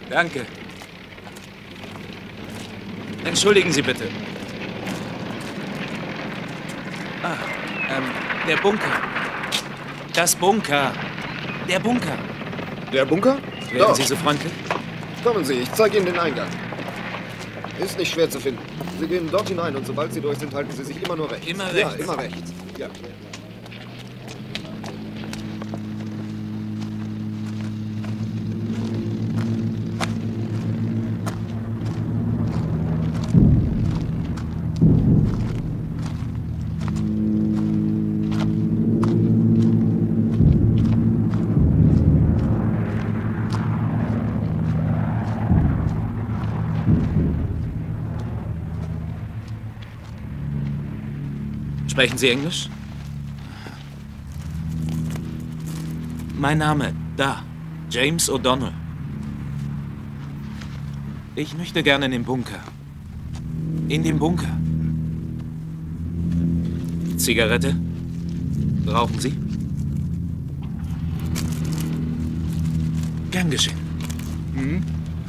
Danke. Entschuldigen Sie bitte. Der Bunker. Das Bunker. Der Bunker. Der Bunker? Wären Sie so freundlich? Kommen Sie, ich zeige Ihnen den Eingang. Ist nicht schwer zu finden. Sie gehen dort hinein und sobald Sie durch sind, halten Sie sich immer nur rechts. Immer rechts? Ja, immer rechts. Ja. Sprechen Sie Englisch? Mein Name, da. James O'Donnell. Ich möchte gerne in den Bunker. In den Bunker. Zigarette? Rauchen Sie? Gern geschehen. Hm?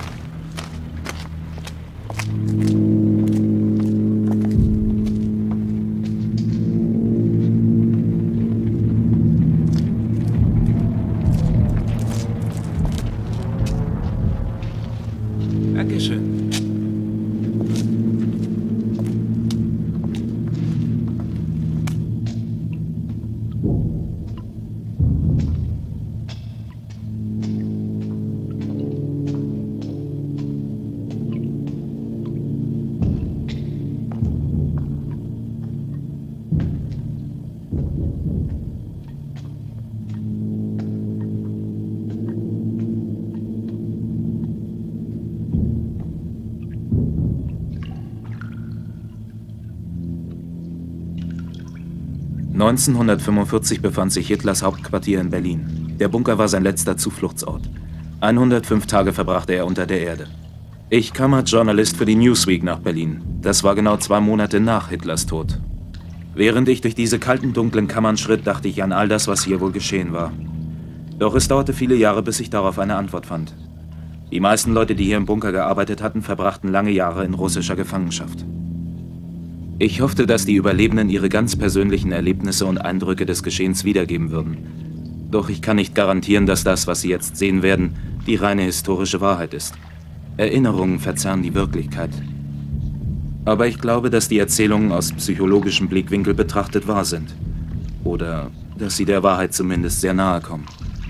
Dankeschön. (1945) befand sich Hitlers Hauptquartier in Berlin. Der Bunker war sein letzter Zufluchtsort. 105 Tage verbrachte er unter der Erde. Ich kam als Journalist für die Newsweek nach Berlin. Das war genau 2 Monate nach Hitlers Tod. Während ich durch diese kalten, dunklen Kammern schritt, dachte ich an all das, was hier wohl geschehen war. Doch es dauerte viele Jahre, bis ich darauf eine Antwort fand. Die meisten Leute, die hier im Bunker gearbeitet hatten, verbrachten lange Jahre in russischer Gefangenschaft. Ich hoffte, dass die Überlebenden ihre ganz persönlichen Erlebnisse und Eindrücke des Geschehens wiedergeben würden. Doch ich kann nicht garantieren, dass das, was Sie jetzt sehen werden, die reine historische Wahrheit ist. Erinnerungen verzerren die Wirklichkeit. Aber ich glaube, dass die Erzählungen aus psychologischem Blickwinkel betrachtet wahr sind. Oder dass sie der Wahrheit zumindest sehr nahe kommen.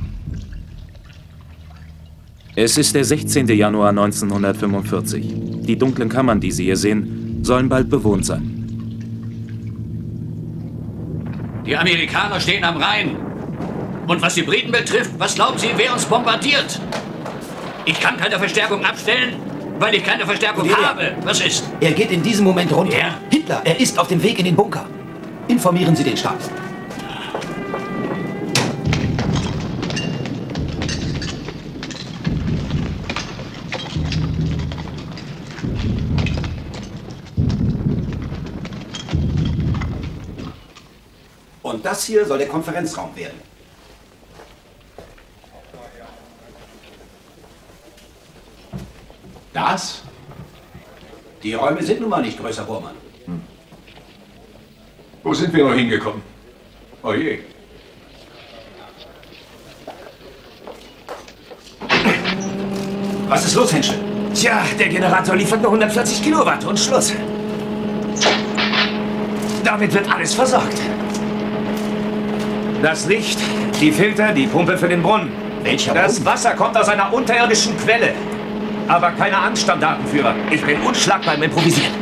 Es ist der 16. Januar 1945. Die dunklen Kammern, die Sie hier sehen, sollen bald bewohnt sein. Die Amerikaner stehen am Rhein. Und was die Briten betrifft, was glauben Sie, wer uns bombardiert? Ich kann keine Verstärkung abstellen, weil ich keine Verstärkung habe. Was ist? Er geht in diesem Moment runter. Wer? Hitler, er ist auf dem Weg in den Bunker. Informieren Sie den Stab. Und das hier soll der Konferenzraum werden. Das? Die Räume sind nun mal nicht größer, Bormann. Wo sind wir noch hingekommen? Oh je. Was ist los, Henschel? Tja, der Generator liefert nur 140 Kilowatt und Schluss. Damit wird alles versorgt. Das Licht, die Filter, die Pumpe für den Brunnen. Welcher Das Brunnen? Wasser kommt aus einer unterirdischen Quelle. Aber keine Angst, Standartenführer. Ich bin unschlagbar im Improvisieren.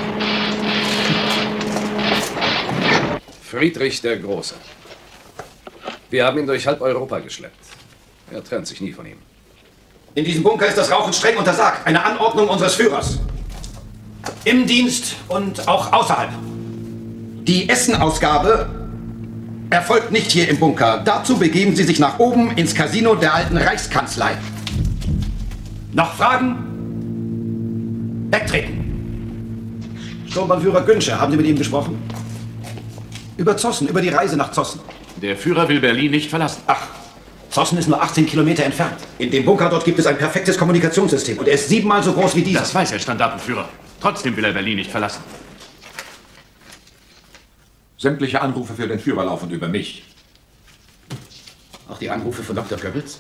Friedrich der Große. Wir haben ihn durch halb Europa geschleppt. Er trennt sich nie von ihm. In diesem Bunker ist das Rauchen streng untersagt. Eine Anordnung unseres Führers. Im Dienst und auch außerhalb. Die Essenausgabe erfolgt nicht hier im Bunker. Dazu begeben Sie sich nach oben ins Casino der alten Reichskanzlei. Noch Fragen? Wegtreten. Sturmbannführer Günsche, haben Sie mit ihm gesprochen? Über Zossen, über die Reise nach Zossen. Der Führer will Berlin nicht verlassen. Ach, Zossen ist nur 18 Kilometer entfernt. In dem Bunker dort gibt es ein perfektes Kommunikationssystem und er ist 7-mal so groß wie dieser. Das weiß der Standartenführer. Trotzdem will er Berlin nicht verlassen. Sämtliche Anrufe für den Führer laufen über mich. Auch die Anrufe von Dr. Goebbels?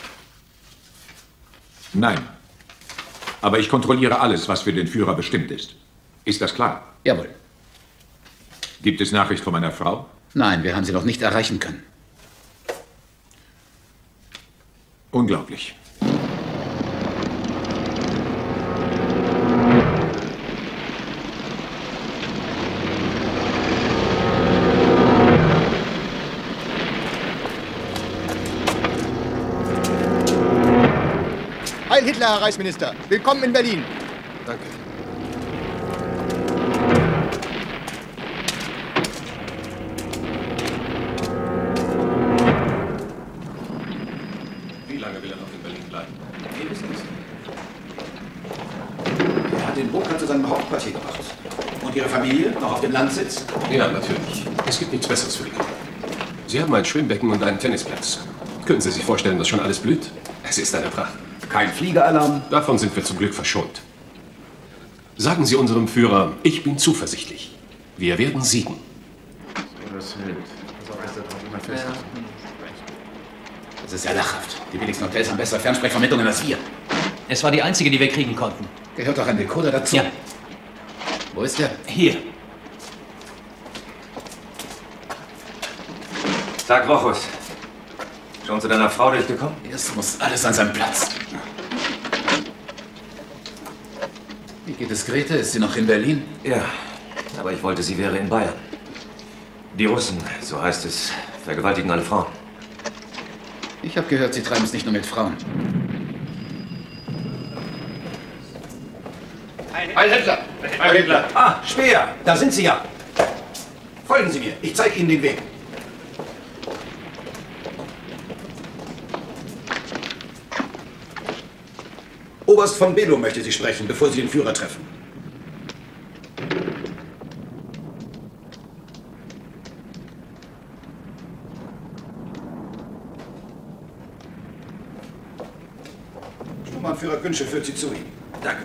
Nein. Aber ich kontrolliere alles, was für den Führer bestimmt ist. Ist das klar? Jawohl. Gibt es Nachricht von meiner Frau? Nein, wir haben sie noch nicht erreichen können. Unglaublich. Heil Hitler, Herr Reichsminister. Willkommen in Berlin. Danke. Wie lange will er noch in Berlin bleiben? Wir wissen es. Er hat den Bunker zu seinem Hauptquartier gebracht. Und Ihre Familie noch auf dem Landsitz? Ja, natürlich. Es gibt nichts Besseres für die Kinder. Sie haben ein Schwimmbecken und einen Tennisplatz. Können Sie sich vorstellen, dass schon alles blüht? Es ist eine Pracht. Kein Fliegeralarm. Davon sind wir zum Glück verschont. Sagen Sie unserem Führer, ich bin zuversichtlich. Wir werden siegen. Das ist ja lachhaft. Die billigsten Hotels haben bessere Fernsprechvermittlungen als wir. Es war die einzige, die wir kriegen konnten. Gehört doch ein Decoder dazu. Ja. Wo ist der? Hier. Tag, Rochus. Schon zu deiner Frau durchgekommen? Jetzt muss alles an seinem Platz. Wie geht es Grete? Ist sie noch in Berlin? Ja, aber ich wollte, sie wäre in Bayern. Die Russen, so heißt es, vergewaltigen alle Frauen. Ich habe gehört, sie treiben es nicht nur mit Frauen. Heil Hitler. Heil Hitler. Ah, Speer, da sind Sie ja. Folgen Sie mir, ich zeige Ihnen den Weg. Oberst von Below möchte Sie sprechen, bevor Sie den Führer treffen. Sturmbannführer Günsche führt Sie zu ihm. Danke.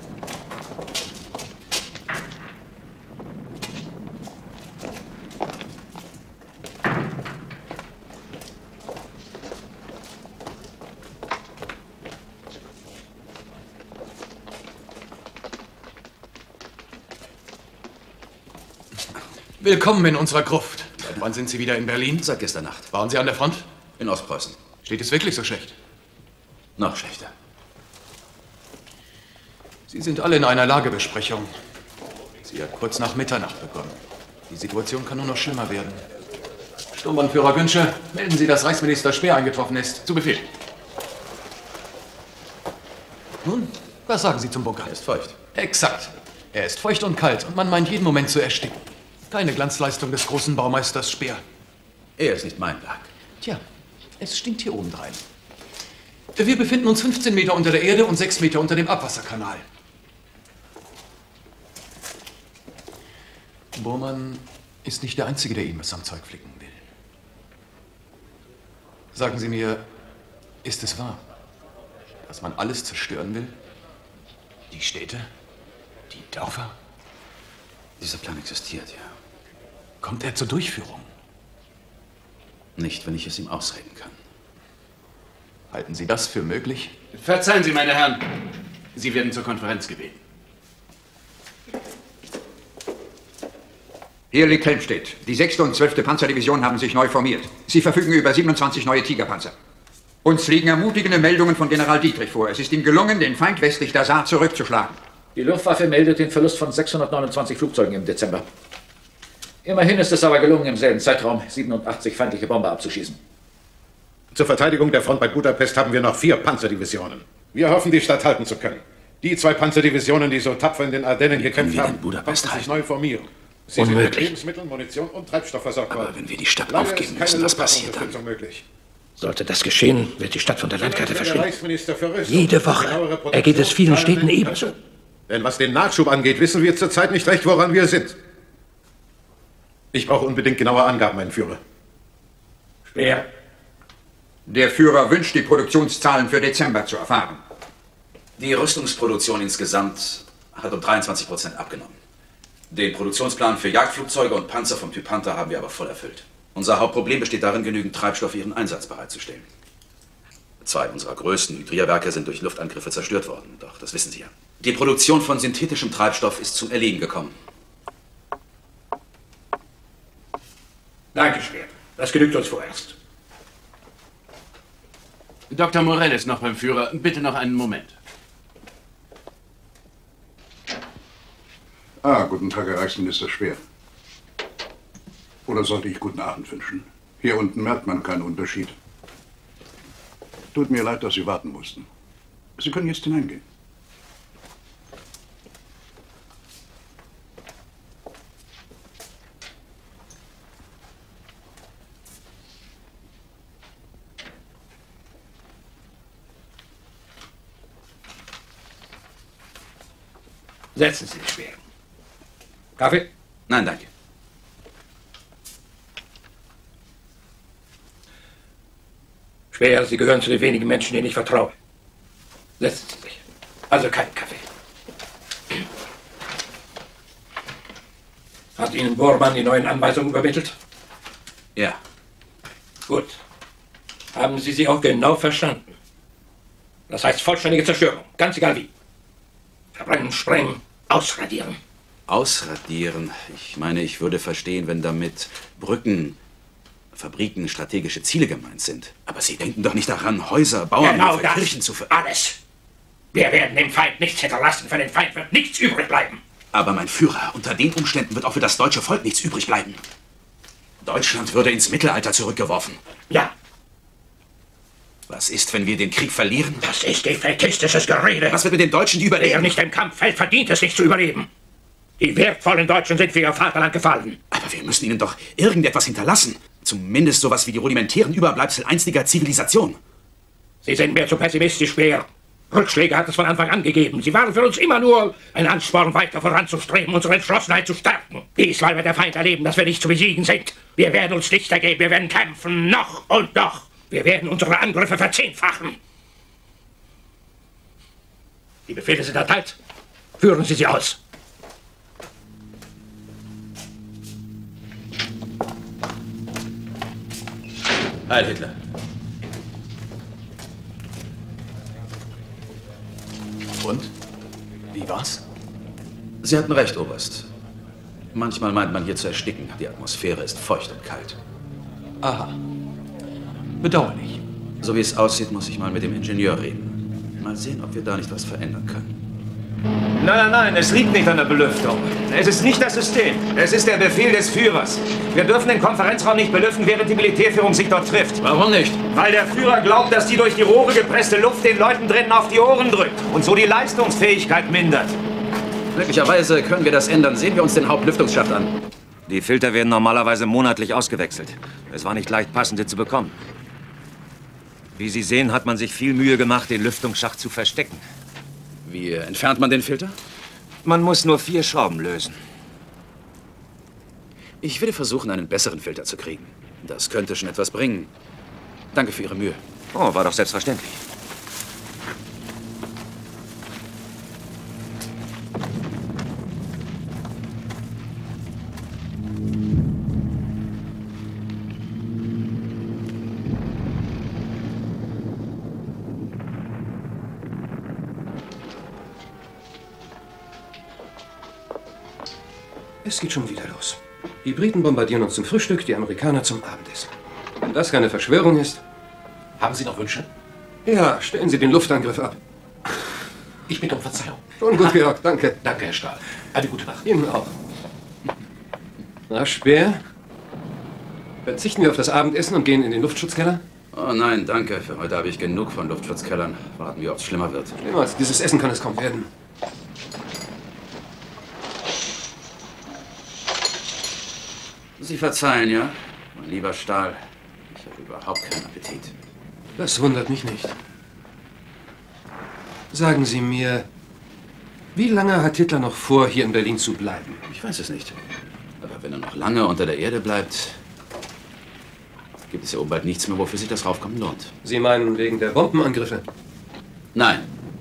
Willkommen in unserer Gruft. Seit wann sind Sie wieder in Berlin? Seit gestern Nacht. Waren Sie an der Front? In Ostpreußen. Steht es wirklich so schlecht? Noch schlechter. Sie sind alle in einer Lagebesprechung. Sie hat kurz nach Mitternacht begonnen. Die Situation kann nur noch schlimmer werden. Sturmbannführer Günsche, melden Sie, dass Reichsminister Speer eingetroffen ist. Zu Befehl. Nun, was sagen Sie zum Bunker? Er ist feucht. Exakt. Er ist feucht und kalt und man meint jeden Moment zu ersticken. Keine Glanzleistung des großen Baumeisters Speer. Er ist nicht mein Werk. Tja, es stinkt hier obendrein. Wir befinden uns 15 Meter unter der Erde und 6 Meter unter dem Abwasserkanal. Bormann ist nicht der Einzige, der ihm was am Zeug flicken will. Sagen Sie mir, ist es wahr, dass man alles zerstören will? Die Städte? Die Dörfer? Dieser Plan existiert, ja. Kommt er zur Durchführung? Nicht, wenn ich es ihm ausreden kann. Halten Sie das für möglich? Verzeihen Sie, meine Herren. Sie werden zur Konferenz gebeten. Hier liegt Helmstedt. Die 6. und 12. Panzerdivision haben sich neu formiert. Sie verfügen über 27 neue Tigerpanzer. Uns liegen ermutigende Meldungen von General Dietrich vor. Es ist ihm gelungen, den Feind westlich der Saar zurückzuschlagen. Die Luftwaffe meldet den Verlust von 629 Flugzeugen im Dezember. Immerhin ist es aber gelungen, im selben Zeitraum 87 feindliche Bomber abzuschießen. Zur Verteidigung der Front bei Budapest haben wir noch 4 Panzerdivisionen. Wir hoffen, die Stadt halten zu können. Die 2 Panzerdivisionen, die so tapfer in den Ardennen gekämpft haben, konnten sich neu formieren. Sie sind mit Lebensmitteln, Munition und Treibstoff versorgt worden. Aber wenn wir die Stadt aufgeben müssen, was passiert dann? Sollte das geschehen, wird die Stadt von der Landkarte verschwinden. Jede Woche ergeht es vielen Städten ebenso. Denn was den Nachschub angeht, wissen wir zurzeit nicht recht, woran wir sind. Ich brauche unbedingt genaue Angaben, mein Führer. Speer. Der Führer wünscht, die Produktionszahlen für Dezember zu erfahren. Die Rüstungsproduktion insgesamt hat um 23% abgenommen. Den Produktionsplan für Jagdflugzeuge und Panzer vom Typ Panther haben wir aber voll erfüllt. Unser Hauptproblem besteht darin, genügend Treibstoff für ihren Einsatz bereitzustellen. 2 unserer größten Hydrierwerke sind durch Luftangriffe zerstört worden, doch das wissen Sie ja. Die Produktion von synthetischem Treibstoff ist zum Erliegen gekommen. Danke, Speer. Das genügt uns vorerst. Dr. Morell ist noch beim Führer. Bitte noch einen Moment. Guten Tag, Herr Reichsminister Speer. Oder sollte ich guten Abend wünschen? Hier unten merkt man keinen Unterschied. Tut mir leid, dass Sie warten mussten. Sie können jetzt hineingehen. Setzen Sie sich, Speer. Kaffee? Nein, danke. Speer, Sie gehören zu den wenigen Menschen, denen ich vertraue. Setzen Sie sich. Also keinen Kaffee. Hat Ihnen Bormann die neuen Anweisungen übermittelt? Ja. Gut. Haben Sie sie auch genau verstanden? Das heißt vollständige Zerstörung, ganz egal wie. Verbrennen, sprengen, ausradieren. Ausradieren? Ich meine, ich würde verstehen, wenn damit Brücken, Fabriken, strategische Ziele gemeint sind. Aber Sie denken doch nicht daran, Häuser, Bauernhöfe, genau Kirchen zu alles. Wir werden dem Feind nichts hinterlassen. Für den Feind wird nichts übrig bleiben. Aber mein Führer, unter den Umständen wird auch für das deutsche Volk nichts übrig bleiben. Deutschland würde ins Mittelalter zurückgeworfen. Ja. Was ist, wenn wir den Krieg verlieren? Das ist defätistisches Gerede. Was wird mit den Deutschen, die überleben? Wer nicht im Kampf fällt, verdient es nicht zu überleben. Die wertvollen Deutschen sind für ihr Vaterland gefallen. Aber wir müssen ihnen doch irgendetwas hinterlassen. Zumindest sowas wie die rudimentären Überbleibsel einstiger Zivilisation. Sie sind mir zu pessimistisch, Speer. Rückschläge hat es von Anfang an gegeben. Sie waren für uns immer nur ein Ansporn, weiter voranzustreben, unsere Entschlossenheit zu stärken. Diesmal wird der Feind erleben, dass wir nicht zu besiegen sind. Wir werden uns nicht ergeben, wir werden kämpfen, noch und noch. Wir werden unsere Angriffe verzehnfachen. Die Befehle sind erteilt. Führen Sie sie aus. Heil Hitler. Und? Wie war's? Sie hatten recht, Oberst. Manchmal meint man hier zu ersticken. Die Atmosphäre ist feucht und kalt. Aha. Bedauerlich. So wie es aussieht, muss ich mal mit dem Ingenieur reden. Mal sehen, ob wir da nicht was verändern können. Nein, es liegt nicht an der Belüftung. Es ist nicht das System. Es ist der Befehl des Führers. Wir dürfen den Konferenzraum nicht belüften, während die Militärführung sich dort trifft. Warum nicht? Weil der Führer glaubt, dass die durch die Rohre gepresste Luft den Leuten drinnen auf die Ohren drückt und so die Leistungsfähigkeit mindert. Möglicherweise können wir das ändern. Sehen wir uns den Hauptlüftungsschacht an. Die Filter werden normalerweise monatlich ausgewechselt. Es war nicht leicht, passende zu bekommen. Wie Sie sehen, hat man sich viel Mühe gemacht, den Lüftungsschacht zu verstecken. Wie entfernt man den Filter? Man muss nur 4 Schrauben lösen. Ich werde versuchen, einen besseren Filter zu kriegen. Das könnte schon etwas bringen. Danke für Ihre Mühe. Oh, war doch selbstverständlich. Es geht schon wieder los. Die Briten bombardieren uns zum Frühstück, die Amerikaner zum Abendessen. Wenn das keine Verschwörung ist... Haben Sie noch Wünsche? Ja, stellen Sie den Luftangriff ab. Ich bitte um Verzeihung. Schon gut, Georg, danke. Danke, Herr Stahl. Eine gute Nacht. Ihnen auch. Na, Speer? Verzichten wir auf das Abendessen und gehen in den Luftschutzkeller? Oh nein, danke. Für heute habe ich genug von Luftschutzkellern. Warten wir, ob es schlimmer wird. Schlimmer als dieses Essen kann es kaum werden. Sie verzeihen, ja? Mein lieber Stahl, ich habe überhaupt keinen Appetit. Das wundert mich nicht. Sagen Sie mir, wie lange hat Hitler noch vor, hier in Berlin zu bleiben? Ich weiß es nicht. Aber wenn er noch lange unter der Erde bleibt, gibt es ja oben bald nichts mehr, wofür sich das Raufkommen lohnt. Sie meinen wegen der Bombenangriffe? Nein.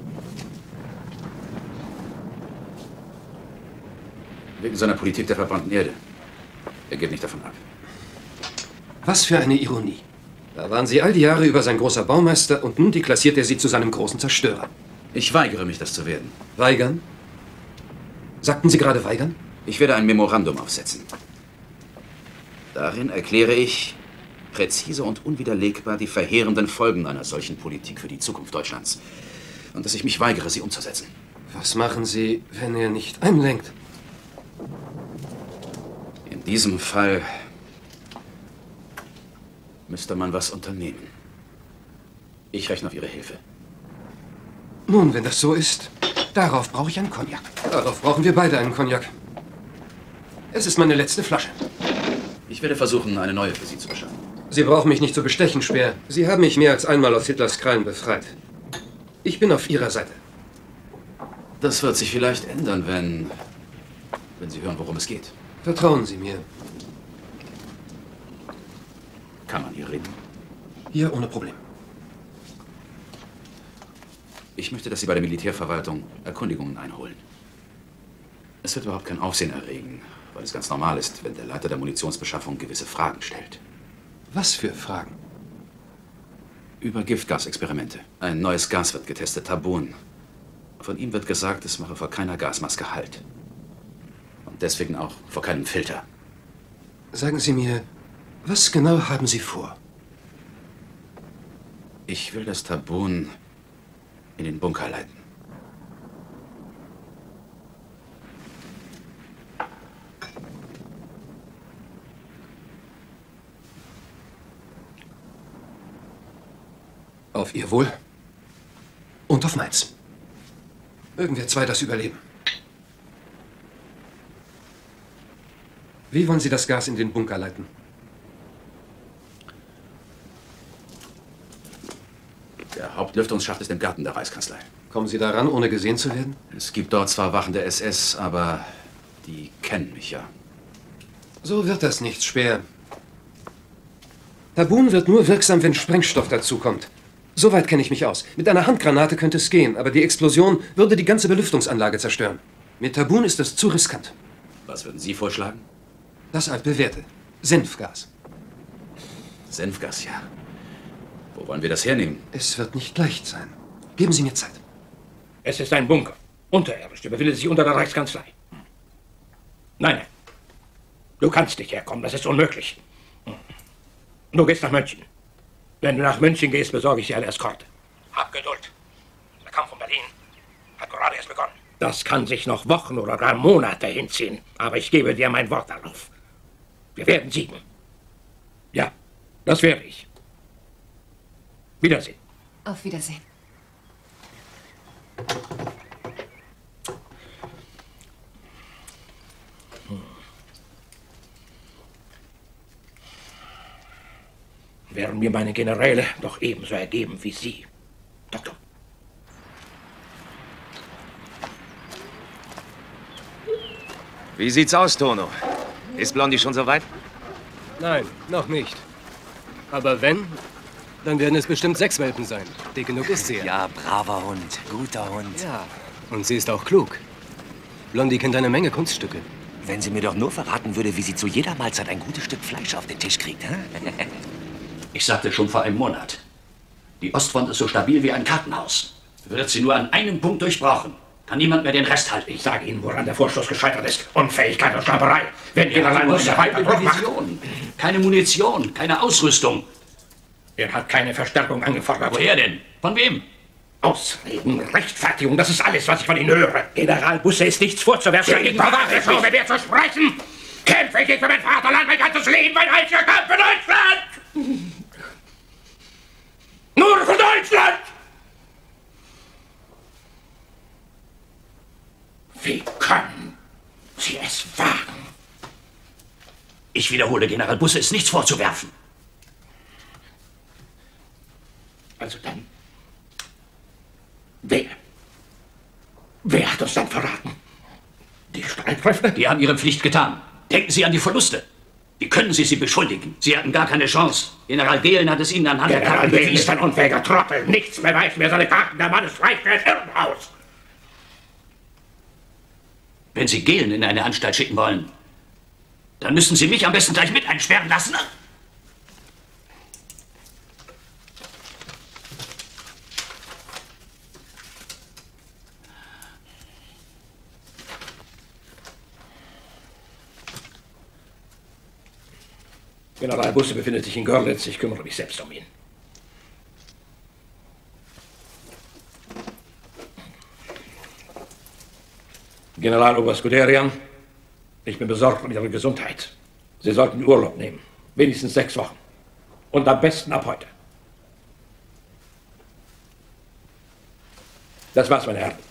Wegen seiner Politik der verbrannten Erde. Er geht nicht davon ab. Was für eine Ironie. Da waren Sie all die Jahre über sein großer Baumeister und nun deklassiert er Sie zu seinem großen Zerstörer. Ich weigere mich, das zu werden. Weigern? Sagten Sie gerade weigern? Ich werde ein Memorandum aufsetzen. Darin erkläre ich präzise und unwiderlegbar die verheerenden Folgen einer solchen Politik für die Zukunft Deutschlands. Und dass ich mich weigere, sie umzusetzen. Was machen Sie, wenn er nicht einlenkt? In diesem Fall müsste man was unternehmen. Ich rechne auf Ihre Hilfe. Nun, wenn das so ist, darauf brauche ich einen Cognac. Darauf brauchen wir beide einen Cognac. Es ist meine letzte Flasche. Ich werde versuchen, eine neue für Sie zu beschaffen. Sie brauchen mich nicht zu bestechen, Speer. Sie haben mich mehr als einmal aus Hitlers Krallen befreit. Ich bin auf Ihrer Seite. Das wird sich vielleicht ändern, wenn Sie hören, worum es geht. Vertrauen Sie mir. Kann man hier reden? Hier ohne Problem. Ich möchte, dass Sie bei der Militärverwaltung Erkundigungen einholen. Es wird überhaupt kein Aufsehen erregen, weil es ganz normal ist, wenn der Leiter der Munitionsbeschaffung gewisse Fragen stellt. Was für Fragen? Über Giftgasexperimente. Ein neues Gas wird getestet, Tabun. Von ihm wird gesagt, es mache vor keiner Gasmaske Halt. Und deswegen auch vor keinem Filter. Sagen Sie mir, was genau haben Sie vor? Ich will das Tabun in den Bunker leiten. Auf Ihr Wohl und auf meins. Mögen wir zwei das überleben. Wie wollen Sie das Gas in den Bunker leiten? Der Hauptlüftungsschacht ist im Garten der Reichskanzlei. Kommen Sie daran, ohne gesehen zu werden? Es gibt dort zwar Wachen der SS, aber die kennen mich ja. So wird das nicht, Speer. Tabun wird nur wirksam, wenn Sprengstoff dazukommt. Soweit kenne ich mich aus. Mit einer Handgranate könnte es gehen, aber die Explosion würde die ganze Belüftungsanlage zerstören. Mit Tabun ist das zu riskant. Was würden Sie vorschlagen? Das altbewährte. Senfgas. Senfgas, ja. Wo wollen wir das hernehmen? Es wird nicht leicht sein. Geben Sie mir Zeit. Es ist ein Bunker. Unterirdisch. Der befindet sich unter der Reichskanzlei. Nein, nein. Du kannst nicht herkommen. Das ist unmöglich. Du gehst nach München. Wenn du nach München gehst, besorge ich dir eine Eskorte. Hab Geduld. Der Kampf um Berlin hat gerade erst begonnen. Das kann sich noch Wochen oder gar Monate hinziehen. Aber ich gebe dir mein Wort darauf. Wir werden siegen. Ja, das werde ich. Wiedersehen. Auf Wiedersehen. Wären mir meine Generäle doch ebenso ergeben wie Sie, Doktor. Wie sieht's aus, Tono? Ist Blondie schon soweit? Nein, noch nicht. Aber wenn, dann werden es bestimmt 6 Welpen sein. Dick genug ist sie ja. Ja, braver Hund, guter Hund. Ja, und sie ist auch klug. Blondie kennt eine Menge Kunststücke. Wenn sie mir doch nur verraten würde, wie sie zu jeder Mahlzeit ein gutes Stück Fleisch auf den Tisch kriegt, hä? Ich sagte schon vor einem Monat, die Ostfront ist so stabil wie ein Kartenhaus. Wird sie nur an einem Punkt durchbrochen, kann niemand mehr den Rest halten. Ich sage Ihnen, woran der Vorstoß gescheitert ist. Unfähigkeit und Schaberei. Wenn ihr allein nur keine Division, keine Munition, keine Ausrüstung. Er hat keine Verstärkung angefordert. Woher denn? Von wem? Ausreden, Rechtfertigung, das ist alles, was ich von Ihnen höre. General Busse ist nichts vorzuwerfen. Ich verwahre es, mit mir zu sprechen. Kämpfe ich für mein Vaterland, mein ganzes Leben, mein einziger Kampf für Deutschland! Nur für Deutschland! Wie können Sie es wagen? Ich wiederhole, General Busse ist nichts vorzuwerfen. Also dann, wer hat uns dann verraten? Die Streitkräfte? Die haben ihre Pflicht getan. Denken Sie an die Verluste. Wie können Sie beschuldigen? Sie hatten gar keine Chance. General Gehlen hat es Ihnen anhand der General Karten Gehlen bewiesen. ist ein unfähiger Trottel. Nichts beweist mir seine Karten. Der Mann ist reich wie ein Irrenhaus. Wenn Sie Gehlen in eine Anstalt schicken wollen, dann müssen Sie mich am besten gleich mit einsperren lassen. General Busse befindet sich in Görlitz. Ich kümmere mich selbst um ihn. Generaloberst Guderian, ich bin besorgt um Ihre Gesundheit. Sie sollten Urlaub nehmen. Wenigstens 6 Wochen. Und am besten ab heute. Das war's, meine Herren.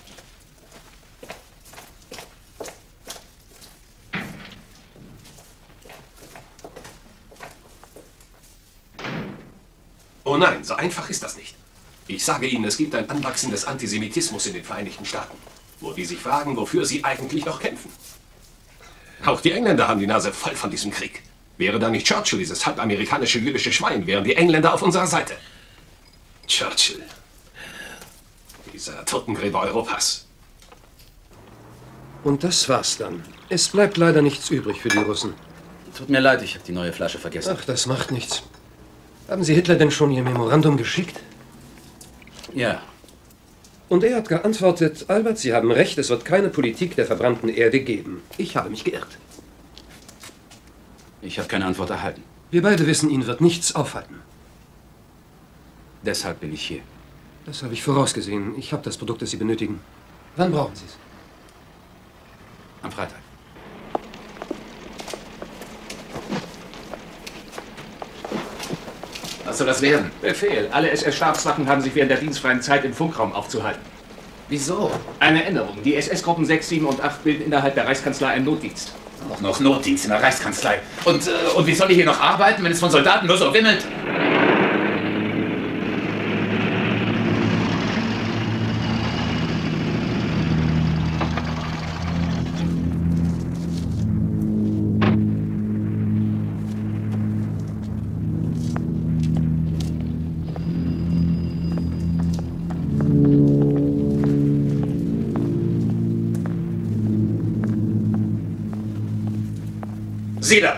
Oh nein, so einfach ist das nicht. Ich sage Ihnen, es gibt ein Anwachsen des Antisemitismus in den Vereinigten Staaten, wo die sich fragen, wofür sie eigentlich noch kämpfen. Auch die Engländer haben die Nase voll von diesem Krieg. Wäre da nicht Churchill, dieses halb amerikanische jüdische Schwein, wären die Engländer auf unserer Seite. Churchill. Dieser Totengräber Europas. Und das war's dann. Es bleibt leider nichts übrig für die Russen. Tut mir leid, ich habe die neue Flasche vergessen. Ach, das macht nichts. Haben Sie Hitler denn schon Ihr Memorandum geschickt? Ja. Und er hat geantwortet, Albert, Sie haben recht, es wird keine Politik der verbrannten Erde geben. Ich habe mich geirrt. Ich habe keine Antwort erhalten. Wir beide wissen, ihn wird nichts aufhalten. Deshalb bin ich hier. Das habe ich vorausgesehen. Ich habe das Produkt, das Sie benötigen. Wann brauchen Sie es? Am Freitag. Was soll das werden? Befehl. Alle SS-Stabswachen haben sich während der dienstfreien Zeit im Funkraum aufzuhalten. Wieso? Eine Änderung. Die SS-Gruppen 6, 7 und 8 bilden innerhalb der Reichskanzlei einen Notdienst. Auch noch Notdienst in der Reichskanzlei. Und wie soll ich hier noch arbeiten, wenn es von Soldaten nur so wimmelt? Sie da!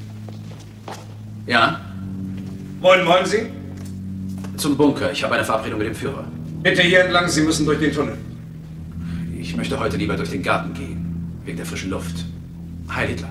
Ja? Wohin wollen Sie? Zum Bunker. Ich habe eine Verabredung mit dem Führer. Bitte hier entlang, Sie müssen durch den Tunnel. Ich möchte heute lieber durch den Garten gehen. Wegen der frischen Luft. Heil Hitler.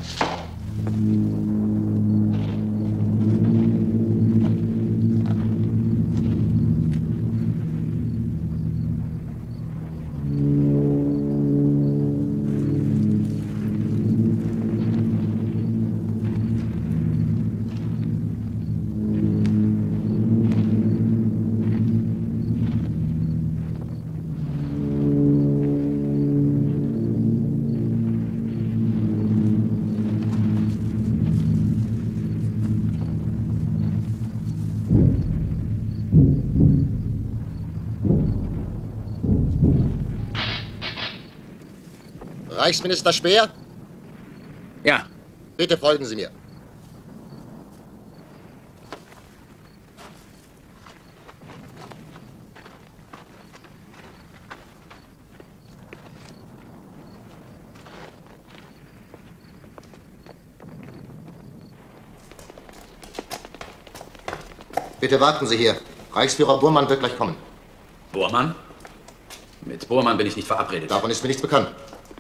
Reichsminister Speer? Ja. Bitte folgen Sie mir. Bitte warten Sie hier. Reichsführer Bormann wird gleich kommen. Bormann? Mit Bormann bin ich nicht verabredet. Davon ist mir nichts bekannt.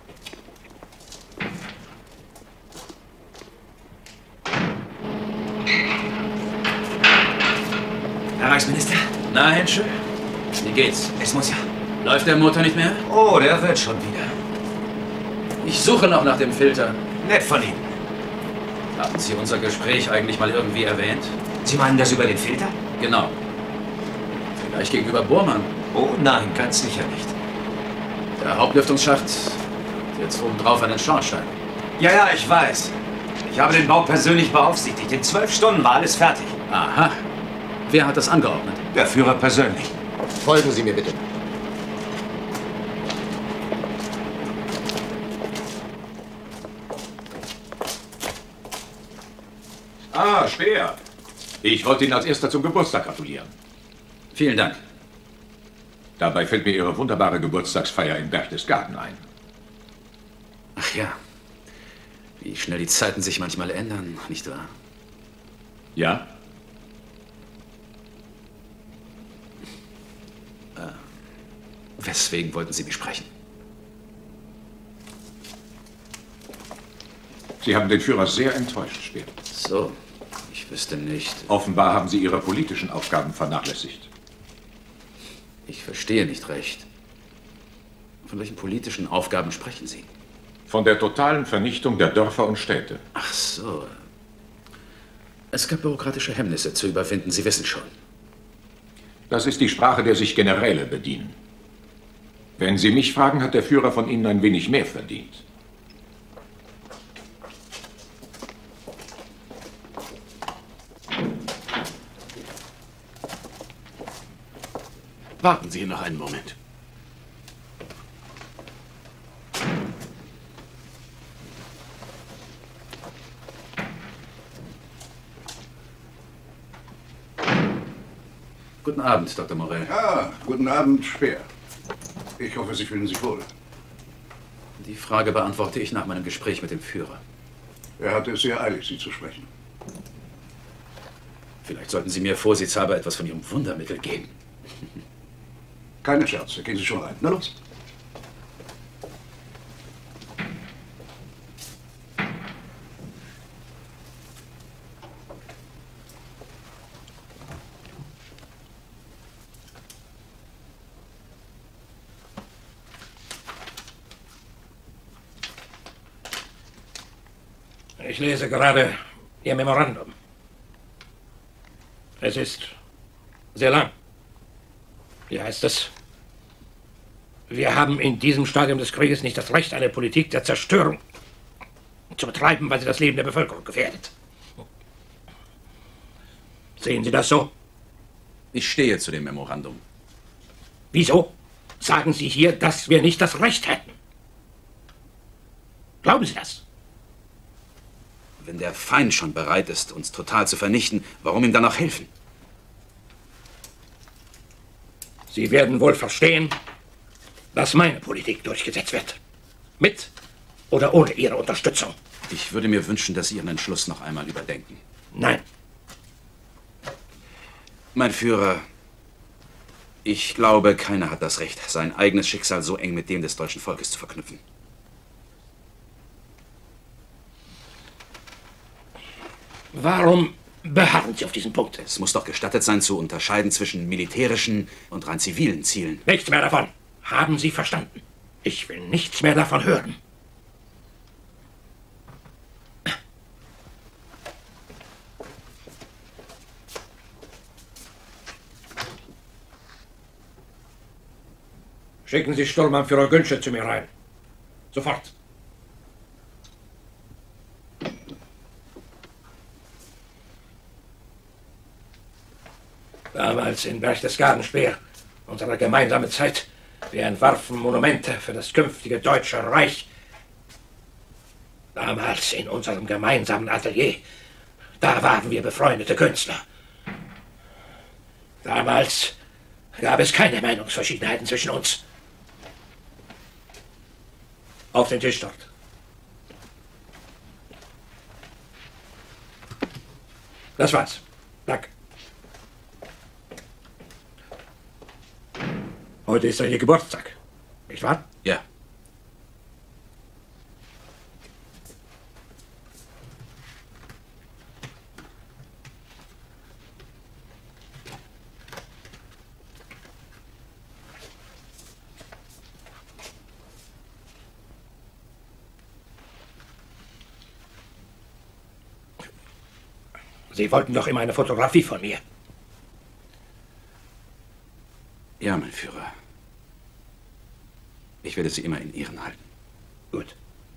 Herr Reichsminister? Na, Henschel? Wie geht's? Es muss ja. Läuft der Motor nicht mehr? Oh, der wird schon wieder. Ich suche noch nach dem Filter. Nett von Ihnen. Haben Sie unser Gespräch eigentlich mal irgendwie erwähnt? Sie meinen das über den Filter? Genau. Vielleicht gegenüber Bormann. Oh nein, ganz sicher nicht. Der Hauptlüftungsschacht hat jetzt oben drauf einen Schornstein. Ja, ja, ich weiß. Ich habe den Bau persönlich beaufsichtigt. In 12 Stunden war alles fertig. Aha. Wer hat das angeordnet? Der Führer persönlich. Folgen Sie mir bitte. Ah, Speer. Ich wollte Ihnen als Erster zum Geburtstag gratulieren. Vielen Dank. Dabei fällt mir Ihre wunderbare Geburtstagsfeier in Berchtesgaden ein. Ach ja. Wie schnell die Zeiten sich manchmal ändern, nicht wahr? Ja? Weswegen wollten Sie mich sprechen? Sie haben den Führer sehr enttäuscht, Speer. So, ich wüsste nicht. Offenbar haben Sie Ihre politischen Aufgaben vernachlässigt. Ich verstehe nicht recht. Von welchen politischen Aufgaben sprechen Sie? Von der totalen Vernichtung der Dörfer und Städte. Ach so. Es gab bürokratische Hemmnisse zu überwinden, Sie wissen schon. Das ist die Sprache, der sich Generäle bedienen. Wenn Sie mich fragen, hat der Führer von Ihnen ein wenig mehr verdient. Warten Sie noch einen Moment. Guten Abend, Dr. Morell. Ja, guten Abend, Speer. Ich hoffe, Sie fühlen sich wohl. Die Frage beantworte ich nach meinem Gespräch mit dem Führer. Er hatte es sehr eilig, Sie zu sprechen. Vielleicht sollten Sie mir vorsichtshalber etwas von Ihrem Wundermittel geben. Keine Scherze, gehen Sie schon rein. Na los. Ich lese gerade Ihr Memorandum. Es ist sehr lang. Hier heißt es, wir haben in diesem Stadium des Krieges nicht das Recht, eine Politik der Zerstörung zu betreiben, weil sie das Leben der Bevölkerung gefährdet. Sehen Sie das so? Ich stehe zu dem Memorandum. Wieso sagen Sie hier, dass wir nicht das Recht hätten? Glauben Sie das? Wenn der Feind schon bereit ist, uns total zu vernichten, warum ihm dann noch helfen? Sie werden wohl verstehen, dass meine Politik durchgesetzt wird. Mit oder ohne Ihre Unterstützung. Ich würde mir wünschen, dass Sie Ihren Entschluss noch einmal überdenken. Nein. Mein Führer, ich glaube, keiner hat das Recht, sein eigenes Schicksal so eng mit dem des deutschen Volkes zu verknüpfen. Warum beharren Sie auf diesen Punkt? Es muss doch gestattet sein, zu unterscheiden zwischen militärischen und rein zivilen Zielen. Nichts mehr davon. Haben Sie verstanden? Ich will nichts mehr davon hören. Schicken Sie Sturmanführer Günsche zu mir rein. Sofort. Damals in Berchtesgaden, Speer, unsere gemeinsame Zeit, wir entwarfen Monumente für das künftige Deutsche Reich. Damals in unserem gemeinsamen Atelier, da waren wir befreundete Künstler. Damals gab es keine Meinungsverschiedenheiten zwischen uns. Auf den Tisch dort. Das war's. Danke. Heute ist doch Ihr Geburtstag, nicht wahr? Ja. Sie wollten doch immer eine Fotografie von mir. Ja, mein Führer. Ich werde sie immer in Ehren halten. Gut.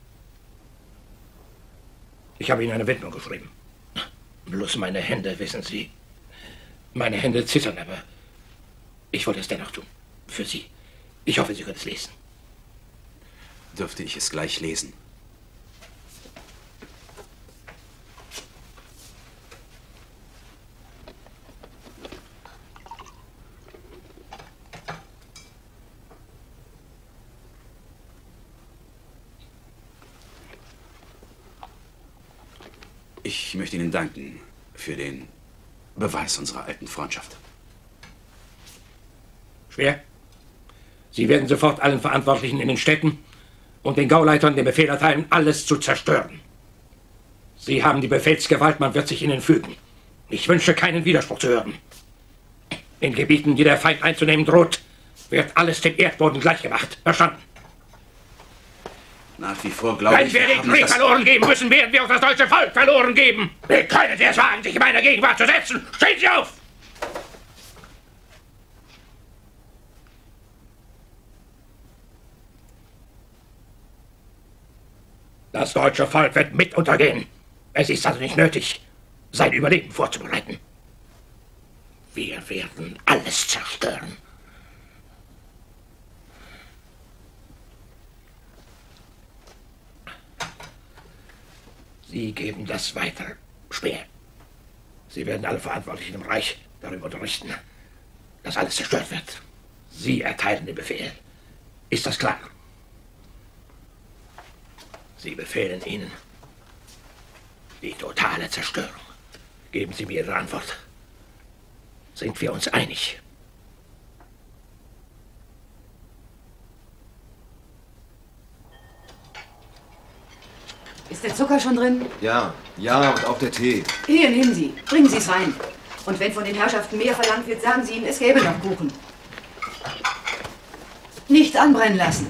Ich habe Ihnen eine Widmung geschrieben. Bloß meine Hände, wissen Sie. Meine Hände zittern, aber ich wollte es dennoch tun. Für Sie. Ich hoffe, Sie können es lesen. Dürfte ich es gleich lesen? Ich möchte Ihnen danken für den Beweis unserer alten Freundschaft. Schwer? Sie werden sofort allen Verantwortlichen in den Städten und den Gauleitern den Befehl erteilen, alles zu zerstören. Sie haben die Befehlsgewalt, man wird sich ihnen fügen. Ich wünsche keinen Widerspruch zu hören. In Gebieten, die der Feind einzunehmen droht, wird alles dem Erdboden gleichgemacht. Verstanden? Nach wie vor glaube ich, wenn wir den Krieg verloren geben müssen, werden wir auch das deutsche Volk verloren geben. Wie können Sie es wagen, sich in meiner Gegenwart zu setzen? Stehen Sie auf! Das deutsche Volk wird mit untergehen. Es ist also nicht nötig, sein Überleben vorzubereiten. Wir werden alles zerstören. Sie geben das weiter, Speer. Sie werden alle Verantwortlichen im Reich darüber unterrichten, dass alles zerstört wird. Sie erteilen den Befehl. Ist das klar? Sie befehlen ihnen die totale Zerstörung. Geben Sie mir Ihre Antwort. Sind wir uns einig? Ist der Zucker schon drin? Ja, und auch der Tee. Hier, nehmen Sie. Bringen Sie es rein. Und wenn von den Herrschaften mehr verlangt wird, sagen Sie ihnen, es gäbe noch Kuchen. Nichts anbrennen lassen.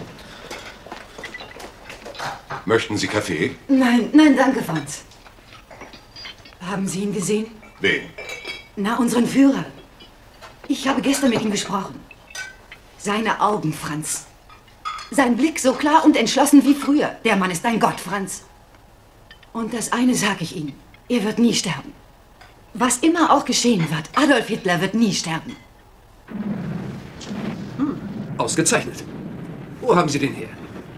Möchten Sie Kaffee? Nein, nein, danke, Franz. Haben Sie ihn gesehen? Wen? Na, unseren Führer. Ich habe gestern mit ihm gesprochen. Seine Augen, Franz. Sein Blick so klar und entschlossen wie früher. Der Mann ist ein Gott, Franz. Und das eine sage ich Ihnen. Er wird nie sterben. Was immer auch geschehen wird, Adolf Hitler wird nie sterben. Ausgezeichnet. Wo haben Sie den her?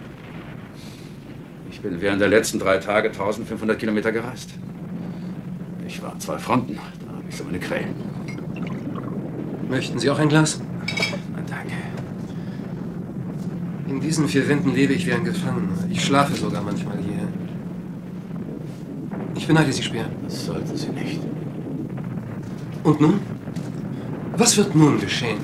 Ich bin während der letzten 3 Tage 1500 Kilometer gereist. Ich war an 2 Fronten. Da habe ich so meine Quellen. Möchten Sie auch ein Glas? Nein, danke. In diesen 4 Wänden lebe ich wie ein Gefangener. Ich schlafe sogar manchmal hier. Ich beneide Sie, Speer. Das sollten Sie nicht. Und nun? Was wird nun geschehen?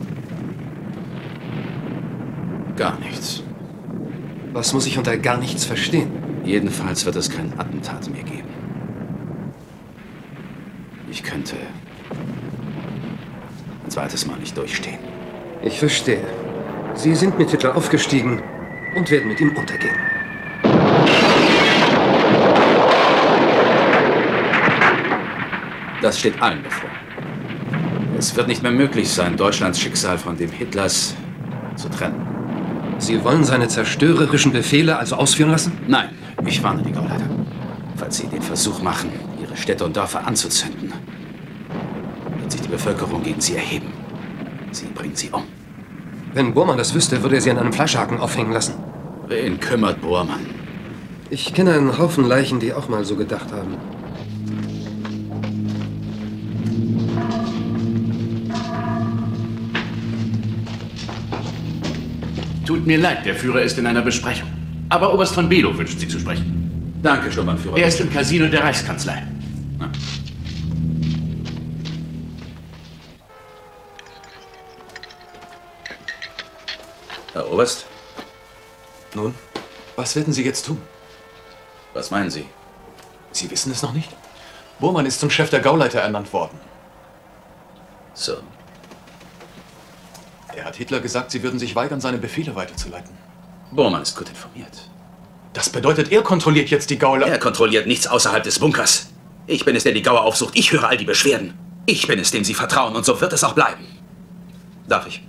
Gar nichts. Was muss ich unter gar nichts verstehen? Jedenfalls wird es kein Attentat mehr geben. Ich könnte ein zweites Mal nicht durchstehen. Ich verstehe. Sie sind mit Hitler aufgestiegen und werden mit ihm untergehen. Das steht allen bevor. Es wird nicht mehr möglich sein, Deutschlands Schicksal von dem Hitlers zu trennen. Sie wollen seine zerstörerischen Befehle also ausführen lassen? Nein, ich warne die Gauleiter. Falls sie den Versuch machen, ihre Städte und Dörfer anzuzünden, wird sich die Bevölkerung gegen sie erheben. Sie bringen sie um. Wenn Bormann das wüsste, würde er sie an einem Fleischhaken aufhängen lassen. Wen kümmert Bormann? Ich kenne einen Haufen Leichen, die auch mal so gedacht haben. Tut mir leid, der Führer ist in einer Besprechung. Aber Oberst von Below wünscht Sie zu sprechen. Danke, Sturmbannführer. Er ist im Casino der Reichskanzlei. Na. Herr Oberst? Nun, was werden Sie jetzt tun? Was meinen Sie? Sie wissen es noch nicht? Bormann ist zum Chef der Gauleiter ernannt worden. So. Er hat Hitler gesagt, sie würden sich weigern, seine Befehle weiterzuleiten. Bormann ist gut informiert. Das bedeutet, er kontrolliert jetzt die Gauleiter. Er kontrolliert nichts außerhalb des Bunkers. Ich bin es, der die Gauer aufsucht. Ich höre all die Beschwerden. Ich bin es, dem Sie vertrauen. Und so wird es auch bleiben. Darf ich?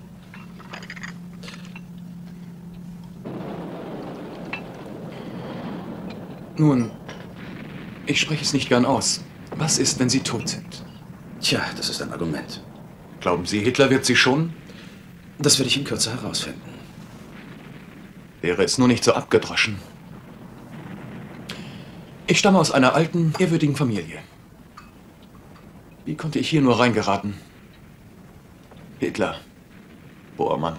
Nun, ich spreche es nicht gern aus. Was ist, wenn Sie tot sind? Tja, das ist ein Argument. Glauben Sie, Hitler wird Sie schonen? Das werde ich in Kürze herausfinden. Wäre es nur nicht so abgedroschen. Ich stamme aus einer alten, ehrwürdigen Familie. Wie konnte ich hier nur reingeraten? Hitler, Bormann,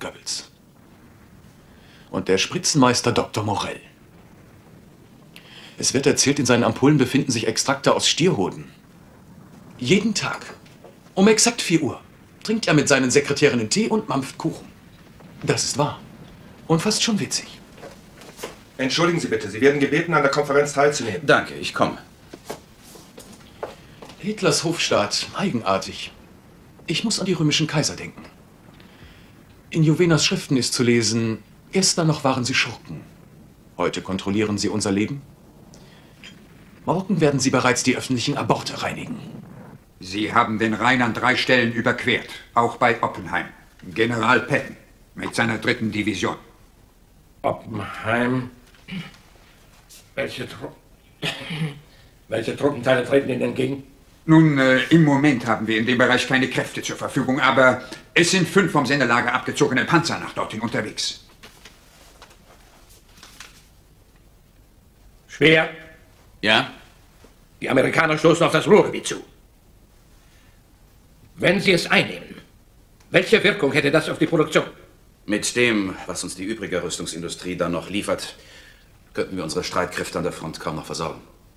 Goebbels und der Spritzenmeister Dr. Morell. Es wird erzählt, in seinen Ampullen befinden sich Extrakte aus Stierhoden. Jeden Tag, um exakt 4 Uhr, trinkt er mit seinen Sekretärinnen Tee und mampft Kuchen. Das ist wahr. Und fast schon witzig. Entschuldigen Sie bitte, Sie werden gebeten, an der Konferenz teilzunehmen. Danke, ich komme. Hitlers Hofstaat, eigenartig. Ich muss an die römischen Kaiser denken. In Juvenas Schriften ist zu lesen, gestern noch waren sie Schurken. Heute kontrollieren sie unser Leben. Morgen werden sie bereits die öffentlichen Aborte reinigen. Sie haben den Rhein an 3 Stellen überquert, auch bei Oppenheim. General Patton mit seiner 3. Division. Oppenheim? Welche Truppenteile treten Ihnen entgegen? Nun, im Moment haben wir in dem Bereich keine Kräfte zur Verfügung, aber es sind 5 vom Sendelager abgezogene Panzer nach dorthin unterwegs. Speer? Ja? Die Amerikaner stoßen auf das Ruhrgebiet zu. Wenn sie es einnehmen, welche Wirkung hätte das auf die Produktion? Mit dem, was uns die übrige Rüstungsindustrie dann noch liefert, könnten wir unsere Streitkräfte an der Front kaum noch versorgen.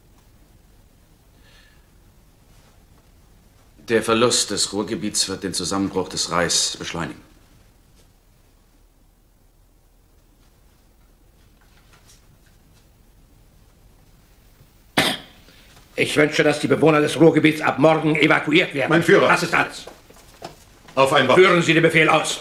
Der Verlust des Ruhrgebiets wird den Zusammenbruch des Reichs beschleunigen. Ich wünsche, dass die Bewohner des Ruhrgebiets ab morgen evakuiert werden. Mein Führer. Das ist alles. Auf ein Wort. Führen Sie den Befehl aus.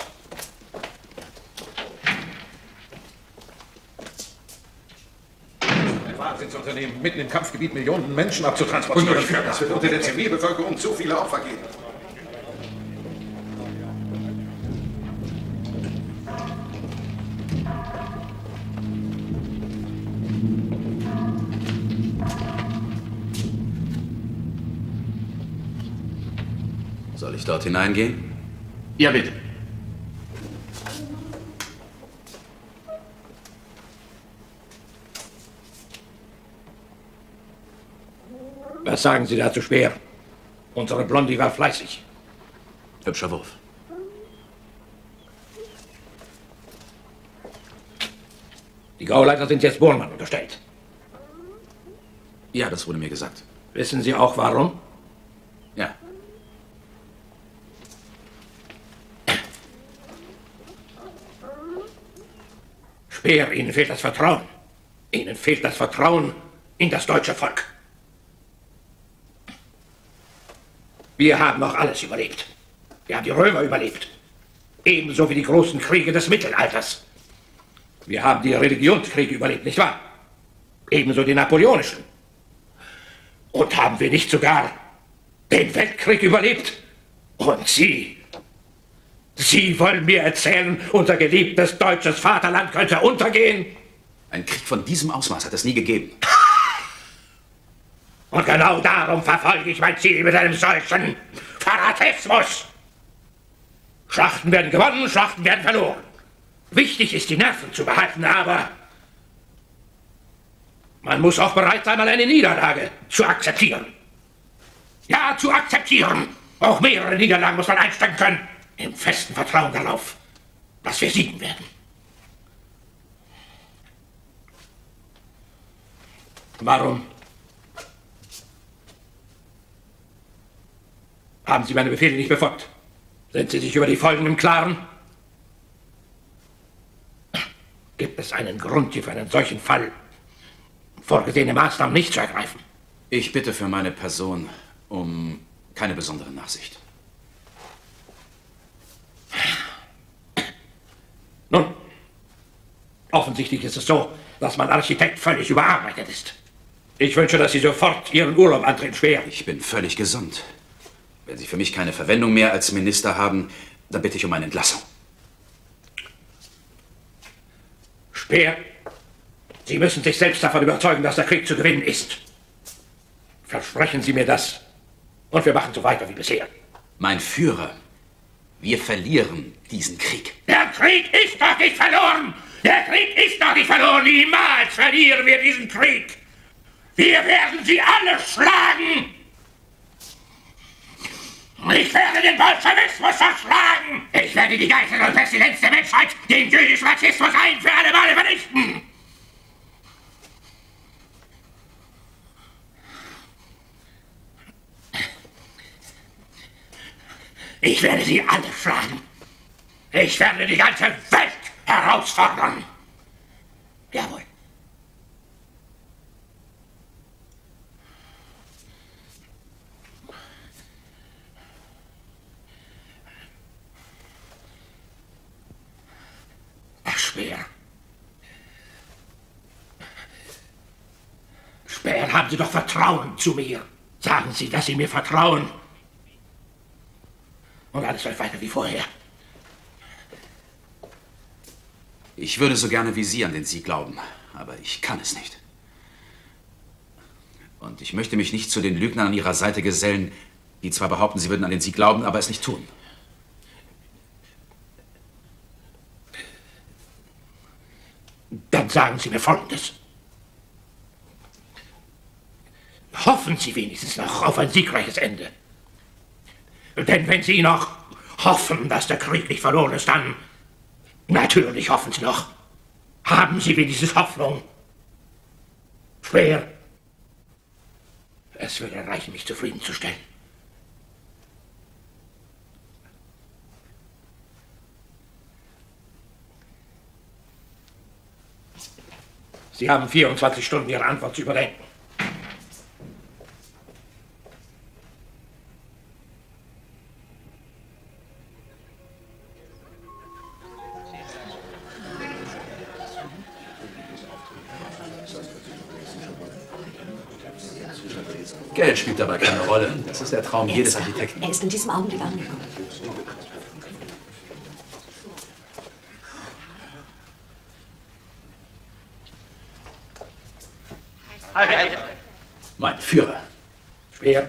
Ein Wahnsinnsunternehmen, mitten im Kampfgebiet Millionen Menschen abzutransportieren. Es wird unter der Zivilbevölkerung zu viele Opfer geben. Soll ich dort hineingehen? Ja, bitte. Was sagen Sie dazu, Speer? Unsere Blondie war fleißig. Hübscher Wurf. Die Gauleiter sind jetzt Bormann unterstellt. Ja, das wurde mir gesagt. Wissen Sie auch warum? Ja. Speer, Ihnen fehlt das Vertrauen. Ihnen fehlt das Vertrauen in das deutsche Volk. Wir haben noch alles überlebt. Wir haben die Römer überlebt. Ebenso wie die großen Kriege des Mittelalters. Wir haben die Religionskriege überlebt, nicht wahr? Ebenso die napoleonischen. Und haben wir nicht sogar den Weltkrieg überlebt? Und Sie wollen mir erzählen, unser geliebtes deutsches Vaterland könnte untergehen? Ein Krieg von diesem Ausmaß hat es nie gegeben. Und genau darum verfolge ich mein Ziel mit einem solchen Fanatismus. Schlachten werden gewonnen, Schlachten werden verloren. Wichtig ist, die Nerven zu behalten, aber man muss auch bereit sein, mal eine Niederlage zu akzeptieren. Ja, zu akzeptieren. Auch mehrere Niederlagen muss man einstecken können. Im festen Vertrauen darauf, dass wir siegen werden. Warum haben Sie meine Befehle nicht befolgt? Sind Sie sich über die Folgen im Klaren? Gibt es einen Grund, hier für einen solchen Fall vorgesehene Maßnahmen nicht zu ergreifen? Ich bitte für meine Person um keine besondere Nachsicht. Nun, offensichtlich ist es so, dass mein Architekt völlig überarbeitet ist. Ich wünsche, dass Sie sofort Ihren Urlaub antreten, Speer. Ich bin völlig gesund. Wenn Sie für mich keine Verwendung mehr als Minister haben, dann bitte ich um eine Entlassung. Speer, Sie müssen sich selbst davon überzeugen, dass der Krieg zu gewinnen ist. Versprechen Sie mir das, und wir machen so weiter wie bisher. Mein Führer, wir verlieren diesen Krieg. Der Krieg ist doch nicht verloren! Der Krieg ist doch nicht verloren! Niemals verlieren wir diesen Krieg! Wir werden sie alle schlagen! Ich werde den Bolschewismus verschlagen! Ich werde die Geißel und Pestilenz der Menschheit, den jüdischen Marxismus ein für alle Male vernichten! Ich werde Sie alle schlagen. Ich werde die ganze Welt herausfordern. Jawohl. Ach, Speer. Speer, haben Sie doch Vertrauen zu mir. Sagen Sie, dass Sie mir vertrauen. Und alles läuft weiter wie vorher. Ich würde so gerne wie Sie an den Sieg glauben, aber ich kann es nicht. Und ich möchte mich nicht zu den Lügnern an Ihrer Seite gesellen, die zwar behaupten, sie würden an den Sieg glauben, aber es nicht tun. Dann sagen Sie mir Folgendes. Hoffen Sie wenigstens noch auf ein siegreiches Ende. Denn wenn Sie noch hoffen, dass der Krieg nicht verloren ist, dann... Natürlich hoffen Sie noch. Haben Sie wenigstens Hoffnung. Schwer. Es würde reichen, mich zufriedenzustellen. Sie haben 24 Stunden, Ihre Antwort zu überdenken. Geld spielt dabei keine Rolle. Das ist der Traum jedes Architekten. Er ist in diesem Augenblick angekommen. Mein Führer. Speer.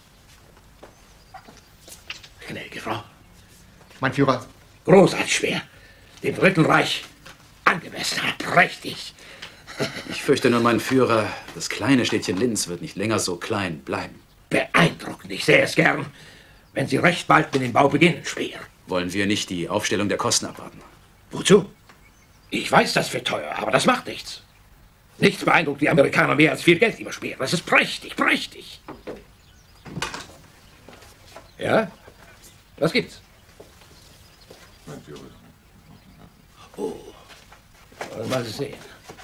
Gnädige Frau. Mein Führer. Großartig schwer. Dem Dritten Reich angemessen, prächtig. Ich fürchte nur, mein Führer, das kleine Städtchen Linz wird nicht länger so klein bleiben. Beeindruckend, ich sehe es gern. Wenn Sie recht bald mit dem Bau beginnen, Speer. Wollen wir nicht die Aufstellung der Kosten abwarten? Wozu? Ich weiß, das wird teuer, aber das macht nichts. Nichts beeindruckt die Amerikaner mehr als viel Geld über Speer. Das ist prächtig, prächtig. Ja? Was gibt's? Oh. Mal sehen.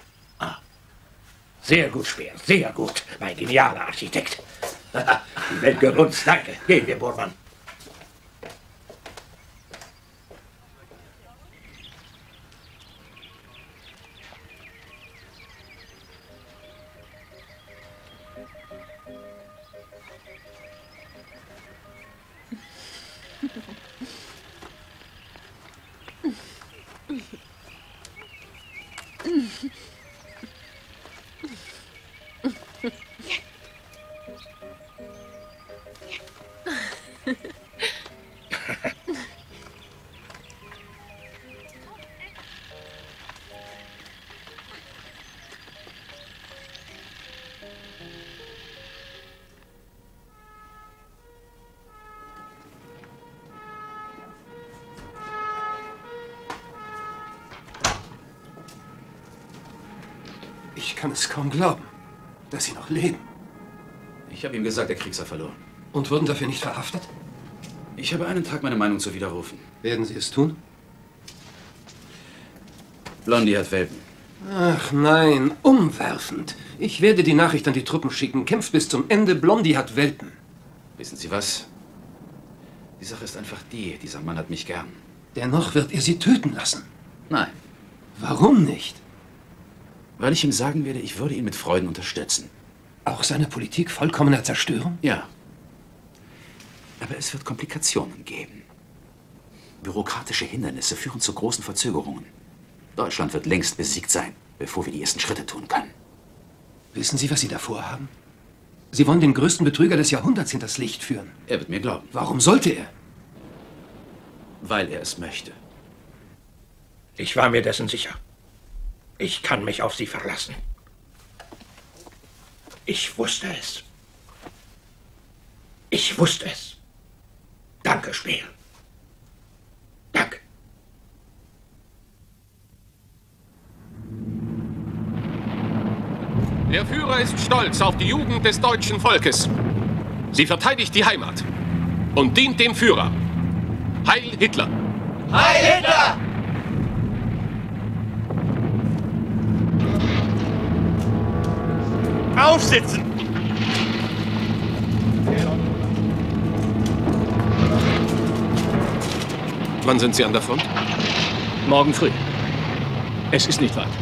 Sehr gut, Speer, sehr gut. Mein genialer Architekt. Die Welt gehört uns. Danke. Gehen wir, Bormann. Ich kann es kaum glauben, dass Sie noch leben. Ich habe ihm gesagt, der Krieg sei verloren. Und wurden dafür nicht verhaftet? Ich habe einen Tag meine Meinung zu widerrufen. Werden Sie es tun? Blondie hat Welpen. Ach nein, umwerfend. Ich werde die Nachricht an die Truppen schicken. Kämpft bis zum Ende, Blondie hat Welpen. Wissen Sie was? Die Sache ist einfach die, dieser Mann hat mich gern. Dennoch wird er Sie töten lassen. Nein. Warum nicht? Weil ich ihm sagen werde, ich würde ihn mit Freuden unterstützen. Auch seine Politik vollkommener Zerstörung? Ja. Aber es wird Komplikationen geben. Bürokratische Hindernisse führen zu großen Verzögerungen. Deutschland wird längst besiegt sein, bevor wir die ersten Schritte tun können. Wissen Sie, was Sie da vorhaben? Sie wollen den größten Betrüger des Jahrhunderts hinters Licht führen. Er wird mir glauben. Warum sollte er? Weil er es möchte. Ich war mir dessen sicher. Ich kann mich auf Sie verlassen. Ich wusste es. Ich wusste es. Danke, Speer. Danke. Der Führer ist stolz auf die Jugend des deutschen Volkes. Sie verteidigt die Heimat und dient dem Führer. Heil Hitler! Heil Hitler! Aufsitzen! Wann sind Sie an der Front? Morgen früh. Es ist nicht weit.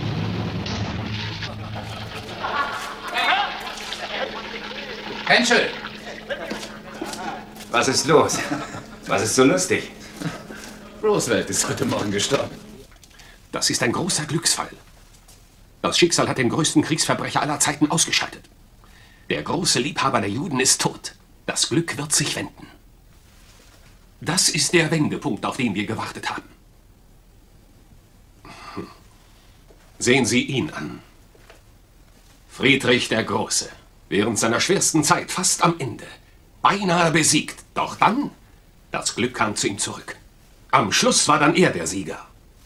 Henschel! Was ist los? Was ist so lustig? Roosevelt ist heute Morgen gestorben. Das ist ein großer Glücksfall. Das Schicksal hat den größten Kriegsverbrecher aller Zeiten ausgeschaltet. Der große Liebhaber der Juden ist tot. Das Glück wird sich wenden. Das ist der Wendepunkt, auf den wir gewartet haben. Sehen Sie ihn an. Friedrich der Große. Während seiner schwersten Zeit, fast am Ende. Beinahe besiegt. Doch dann, das Glück kam zu ihm zurück. Am Schluss war dann er der Sieger.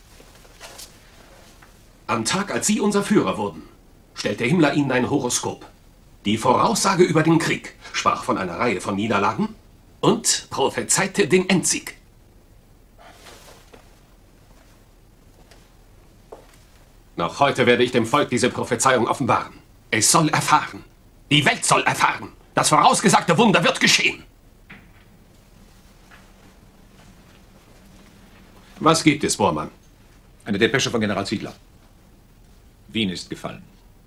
Am Tag, als Sie unser Führer wurden, stellte Himmler Ihnen ein Horoskop. Die Voraussage über den Krieg sprach von einer Reihe von Niederlagen und prophezeite den Endsieg. Noch heute werde ich dem Volk diese Prophezeiung offenbaren. Es soll erfahren. Die Welt soll erfahren. Das vorausgesagte Wunder wird geschehen. Was gibt es, Bormann? Eine Depesche von General Ziegler. Wien ist gefallen.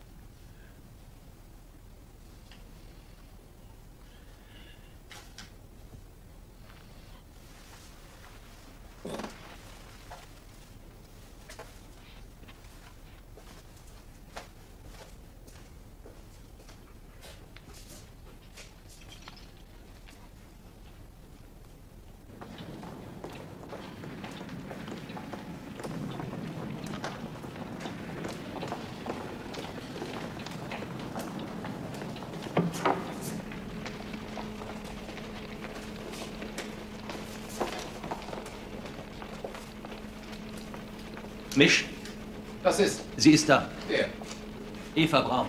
Misch? Was ist? Sie ist da. Wer? Eva Braun.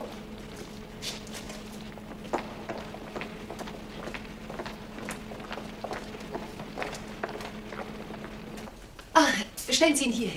Ah, stellen Sie ihn hier hin.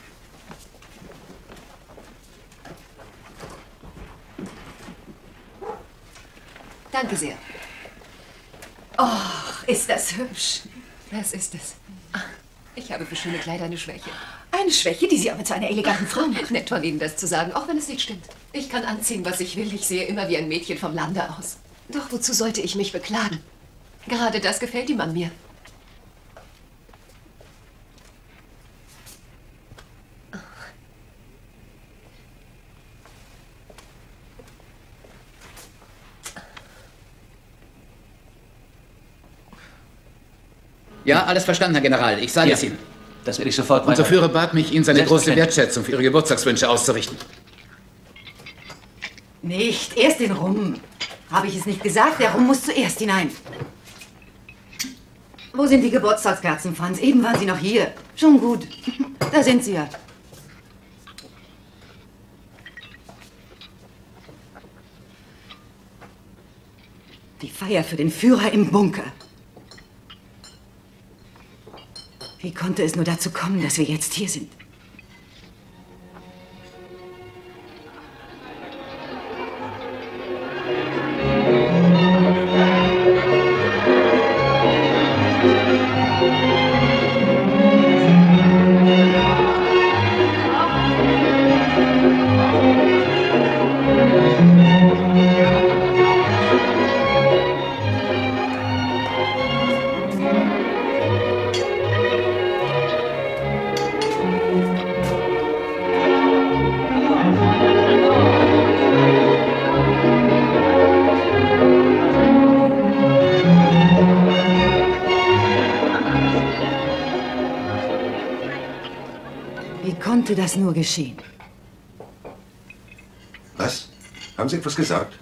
Danke sehr. Oh, ist das hübsch. Was ist es? Ich habe für schöne Kleider eine Schwäche. Eine Schwäche, die Sie aber zu einer eleganten Frau macht. Nett von Ihnen, das zu sagen, auch wenn es nicht stimmt. Ich kann anziehen, was ich will. Ich sehe immer wie ein Mädchen vom Lande aus. Doch wozu sollte ich mich beklagen? Gerade das gefällt ihm an mir. Ja, alles verstanden, Herr General. Ich sage es Ihnen. Das werde ich sofort Unser weiter. Führer bat mich, Ihnen seine große Selbstverständlich. Wertschätzung für Ihre Geburtstagswünsche auszurichten. Nicht, erst den Rum. Habe ich es nicht gesagt? Der Rum muss zuerst hinein. Wo sind die Geburtstagskerzen, Franz? Eben waren sie noch hier. Schon gut. Da sind sie ja. Die Feier für den Führer im Bunker. Wie konnte es nur dazu kommen, dass wir jetzt hier sind? Wie konnte das nur geschehen? Was? Haben Sie etwas gesagt?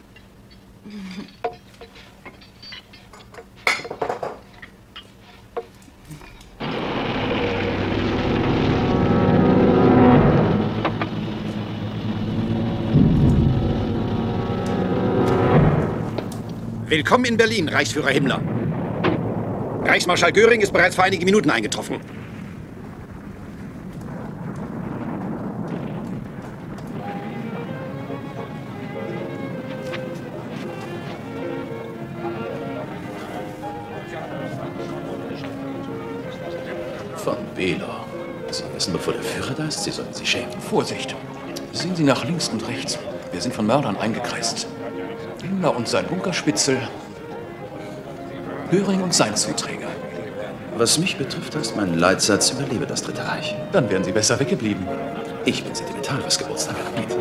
Willkommen in Berlin, Reichsführer Himmler. Reichsmarschall Göring ist bereits vor einigen Minuten eingetroffen. Von Belo. Sie wissen, bevor der Führer da ist, Sie sollten sich schämen. Vorsicht! Sehen Sie nach links und rechts. Wir sind von Mördern eingekreist. Himmler und sein Bunkerspitzel. Göring und sein Zuträger. Was mich betrifft, heißt mein Leitsatz, überlebe das Dritte Reich. Dann wären Sie besser weggeblieben. Ich bin sentimental, was Geburtstag angeht.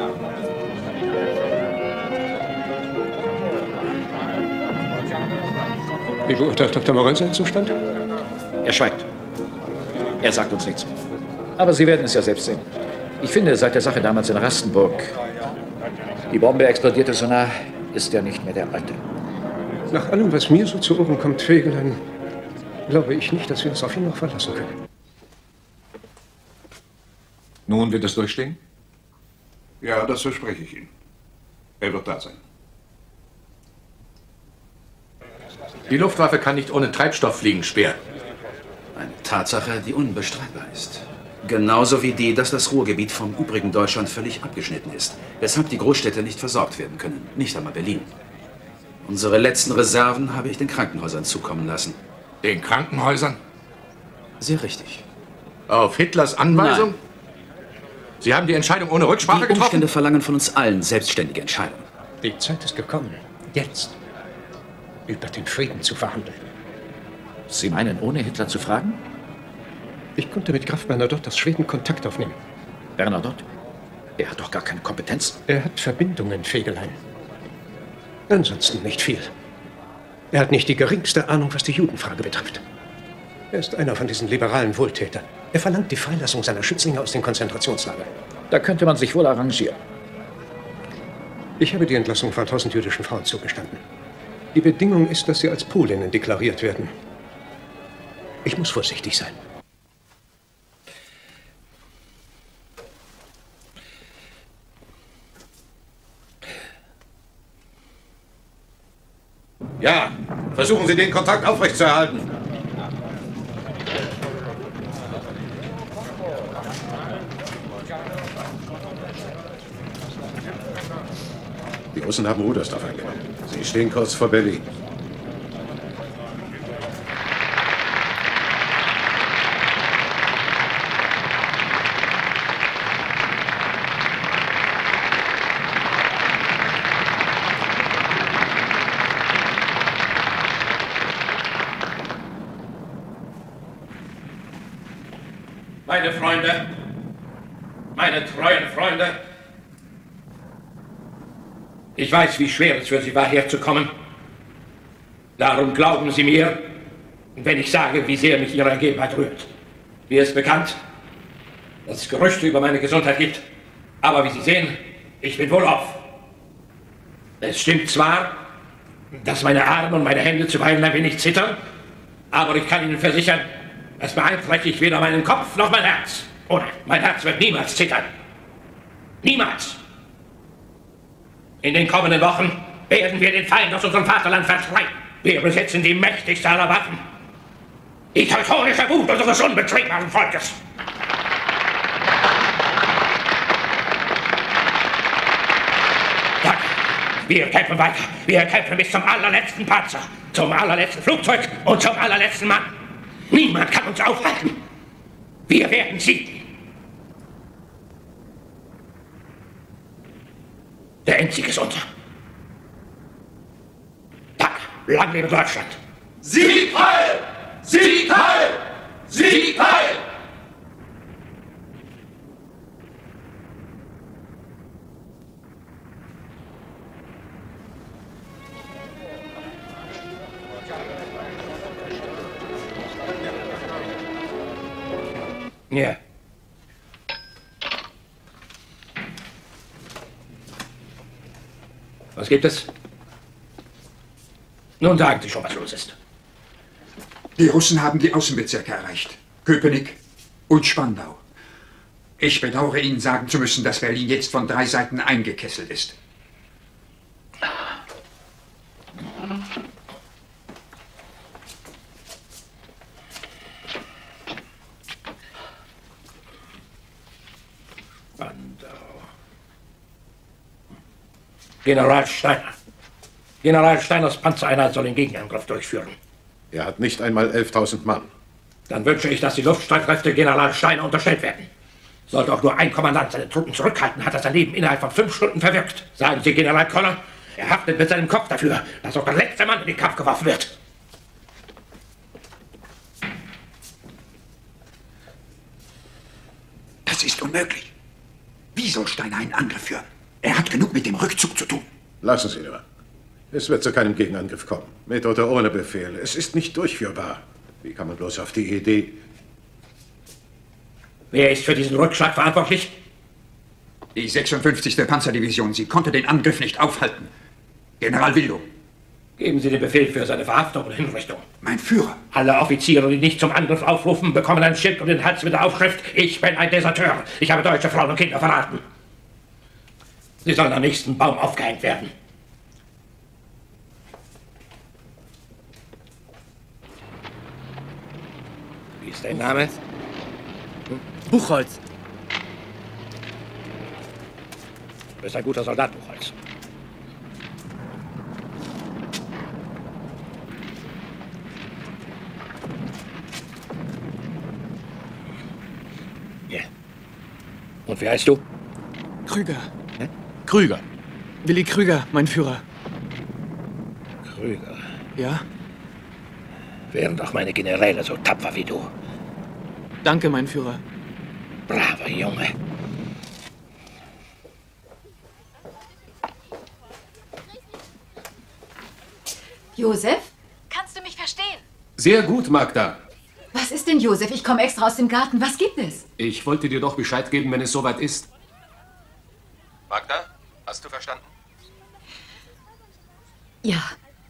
Wie beurteilt Dr. Morell seinen Zustand? Er schweigt. Er sagt uns nichts. Aber Sie werden es ja selbst sehen. Ich finde, seit der Sache damals in Rastenburg, die Bombe explodierte so nah, ist er nicht mehr der Alte. Nach allem, was mir so zu Ohren kommt, Fegelein, glaube ich nicht, dass wir uns auf ihn noch verlassen können. Nun wird es durchstehen? Ja, das verspreche ich Ihnen. Er wird da sein. Die Luftwaffe kann nicht ohne Treibstoff fliegen, Speer. Eine Tatsache, die unbestreitbar ist. Genauso wie die, dass das Ruhrgebiet vom übrigen Deutschland völlig abgeschnitten ist. Weshalb die Großstädte nicht versorgt werden können. Nicht einmal Berlin. Unsere letzten Reserven habe ich den Krankenhäusern zukommen lassen. Den Krankenhäusern? Sehr richtig. Auf Hitlers Anweisung? Nein. Sie haben die Entscheidung ohne Rücksprache getroffen? Die Umstände verlangen von uns allen selbstständige Entscheidungen. Die Zeit ist gekommen, jetzt über den Frieden zu verhandeln. Sie meinen, ohne Hitler zu fragen? Ich konnte mit Graf Bernadotte aus Schweden Kontakt aufnehmen. Bernadotte? Er hat doch gar keine Kompetenz. Er hat Verbindungen, Fegelein. Ansonsten nicht viel. Er hat nicht die geringste Ahnung, was die Judenfrage betrifft. Er ist einer von diesen liberalen Wohltätern. Er verlangt die Freilassung seiner Schützlinge aus den Konzentrationslagern. Da könnte man sich wohl arrangieren. Ich habe die Entlassung von 1000 jüdischen Frauen zugestanden. Die Bedingung ist, dass sie als Polinnen deklariert werden. Ich muss vorsichtig sein. Ja, versuchen Sie, den Kontakt aufrechtzuerhalten. Die Russen haben Rudersdorf eingenommen. Sie stehen kurz vor Berlin. Meine Freunde, meine treuen Freunde, ich weiß, wie schwer es für Sie war, herzukommen. Darum glauben Sie mir, wenn ich sage, wie sehr mich Ihre Ergebenheit rührt. Mir ist bekannt, dass es Gerüchte über meine Gesundheit gibt. Aber wie Sie sehen, ich bin wohlauf. Es stimmt zwar, dass meine Arme und meine Hände zuweilen ein wenig zittern, aber ich kann Ihnen versichern, es beeinträchtigt weder meinen Kopf noch mein Herz. Oh nein, mein Herz wird niemals zittern. Niemals. In den kommenden Wochen werden wir den Feind aus unserem Vaterland vertreiben. Wir besitzen die mächtigste aller Waffen. Die teutonische Wut unseres unbezwingbaren Volkes. Danke. Wir kämpfen weiter. Wir kämpfen bis zum allerletzten Panzer, zum allerletzten Flugzeug und zum allerletzten Mann. Niemand kann uns aufhalten. Wir werden siegen. Der Endsieg ist unser. Danke. Lang lebe Deutschland. Sieg heil! Sieg heil! Sieg heil! Ja. Was gibt es? Nun sagen Sie schon, was los ist. Die Russen haben die Außenbezirke erreicht. Köpenick und Spandau. Ich bedauere Ihnen sagen zu müssen, dass Berlin jetzt von 3 Seiten eingekesselt ist. General Steiner. General Steiners Panzereinheit soll den Gegenangriff durchführen. Er hat nicht einmal 11.000 Mann. Dann wünsche ich, dass die Luftstreitkräfte General Steiner unterstellt werden. Sollte auch nur ein Kommandant seine Truppen zurückhalten, hat er sein Leben innerhalb von 5 Stunden verwirkt. Sagen Sie General Koller, er haftet mit seinem Kopf dafür, dass auch der letzte Mann in den Kampf geworfen wird. Das ist unmöglich. Wie soll Steiner einen Angriff führen? Er hat genug mit dem Rückzug zu tun. Lassen Sie nur. Es wird zu keinem Gegenangriff kommen. Mit oder ohne Befehl. Es ist nicht durchführbar. Wie kann man bloß auf die Idee... Wer ist für diesen Rückschlag verantwortlich? Die 56. Panzerdivision. Sie konnte den Angriff nicht aufhalten. General Willow. Geben Sie den Befehl für seine Verhaftung und Hinrichtung. Mein Führer. Alle Offiziere, die nicht zum Angriff aufrufen, bekommen ein Schild um den Hals mit der Aufschrift: Ich bin ein Deserteur. Ich habe deutsche Frauen und Kinder verraten. Sie sollen am nächsten Baum aufgehängt werden. Wie ist dein Name? Buchholz. Du bist ein guter Soldat, Buchholz. Ja. Und wie heißt du? Krüger. Krüger. Willi Krüger, mein Führer. Krüger. Ja? Wären doch meine Generäle so tapfer wie du. Danke, mein Führer. Braver Junge. Josef? Kannst du mich verstehen? Sehr gut, Magda. Was ist denn, Josef? Ich komme extra aus dem Garten. Was gibt es? Ich wollte dir doch Bescheid geben, wenn es soweit ist. Magda, hast du verstanden? Ja,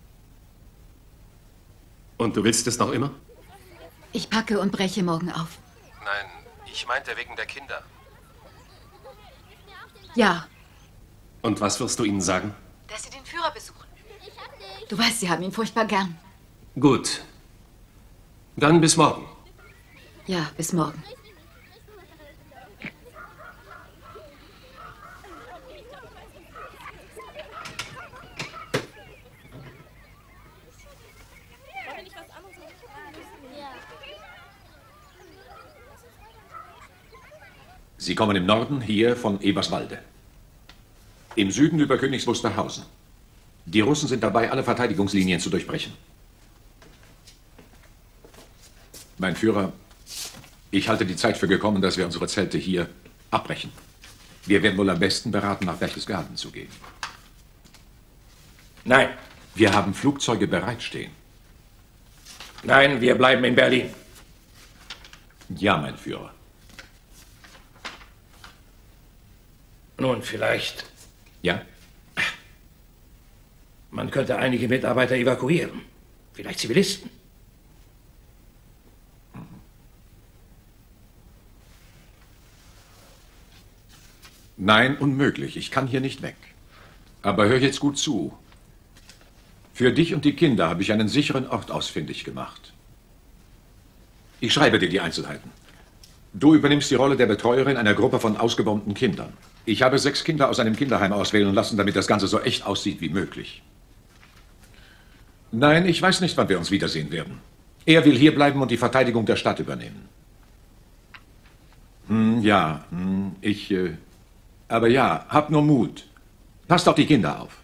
Und du willst es noch immer? ich packe und breche morgen auf. Nein, ich meinte wegen der Kinder. Ja, Und was wirst du ihnen sagen? dass Sie den Führer besuchen. Du weißt, Sie haben ihn furchtbar gern. Gut. Dann bis morgen. Ja, bis morgen. Sie kommen im Norden, hier von Eberswalde. Im Süden über Königs Wusterhausen. Die Russen sind dabei, alle Verteidigungslinien zu durchbrechen. Mein Führer, ich halte die Zeit für gekommen, dass wir unsere Zelte hier abbrechen. Wir werden wohl am besten beraten, nach Berchtesgaden zu gehen. Nein. Wir haben Flugzeuge bereitstehen. Nein, wir bleiben in Berlin. Ja, mein Führer. Nun, vielleicht. Ja? Man könnte einige Mitarbeiter evakuieren. Vielleicht Zivilisten. Nein, unmöglich. Ich kann hier nicht weg. Aber hör jetzt gut zu. Für dich und die Kinder habe ich einen sicheren Ort ausfindig gemacht. Ich schreibe dir die Einzelheiten. Du übernimmst die Rolle der Betreuerin einer Gruppe von ausgebombten Kindern. Ich habe 6 Kinder aus einem Kinderheim auswählen lassen, damit das Ganze so echt aussieht wie möglich. Nein, ich weiß nicht, wann wir uns wiedersehen werden. Er will hier bleiben und die Verteidigung der Stadt übernehmen. Aber ja, hab nur Mut. Passt auf die Kinder auf.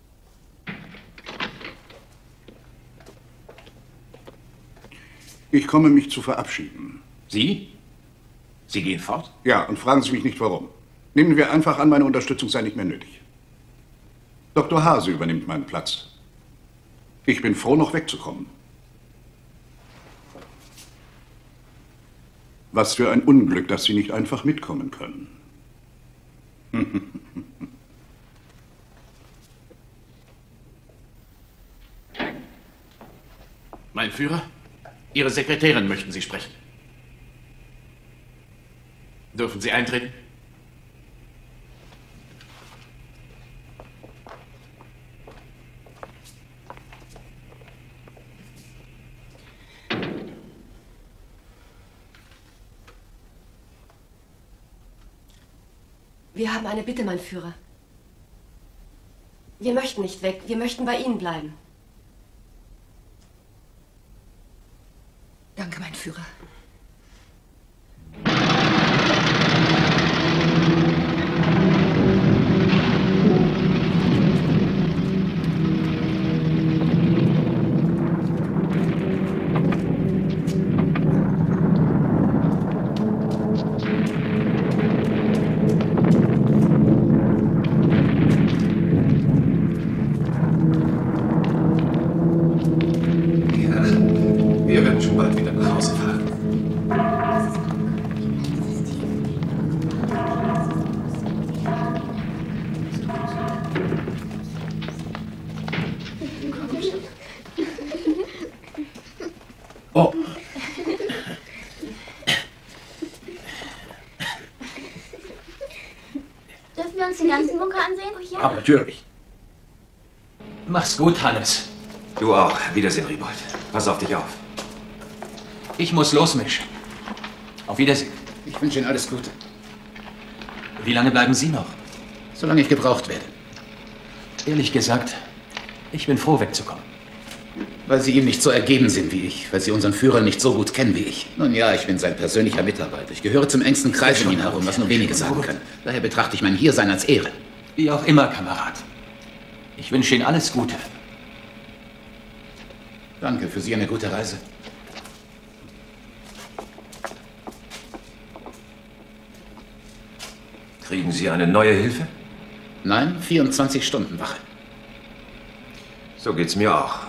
Ich komme, mich zu verabschieden. Sie? Sie gehen fort? Ja, und fragen Sie mich nicht, warum. Nehmen wir einfach an, meine Unterstützung sei nicht mehr nötig. Dr. Hase übernimmt meinen Platz. Ich bin froh, noch wegzukommen. Was für ein Unglück, dass Sie nicht einfach mitkommen können. Mein Führer, Ihre Sekretärin möchten Sie sprechen. Dürfen Sie eintreten? Wir haben eine Bitte, mein Führer. Wir möchten nicht weg. Wir möchten bei Ihnen bleiben. Danke, mein Führer. Wir werden schon bald wieder nach Hause fahren. Oh. Dürfen wir uns den ganzen Bunker ansehen? Oh, ja. Aber natürlich. Mach's gut, Hannes. Du auch. Wiedersehen, Riebold. Pass auf dich auf. Ich muss los, Misch. Auf Wiedersehen. Ich wünsche Ihnen alles Gute. Wie lange bleiben Sie noch? Solange ich gebraucht werde. Ehrlich gesagt, ich bin froh, wegzukommen. Weil Sie ihm nicht so ergeben sind wie ich. Weil Sie unseren Führer nicht so gut kennen wie ich. Nun ja, ich bin sein persönlicher Mitarbeiter. Ich gehöre zum engsten Kreis um ihn herum, was nur wenige sagen können. Daher betrachte ich mein Hiersein als Ehre. Wie auch immer, Kamerad. Ich wünsche Ihnen alles Gute. Danke, für Sie eine gute Reise. Kriegen Sie eine neue Hilfe? Nein, 24-Stunden-Wache. So geht's mir auch.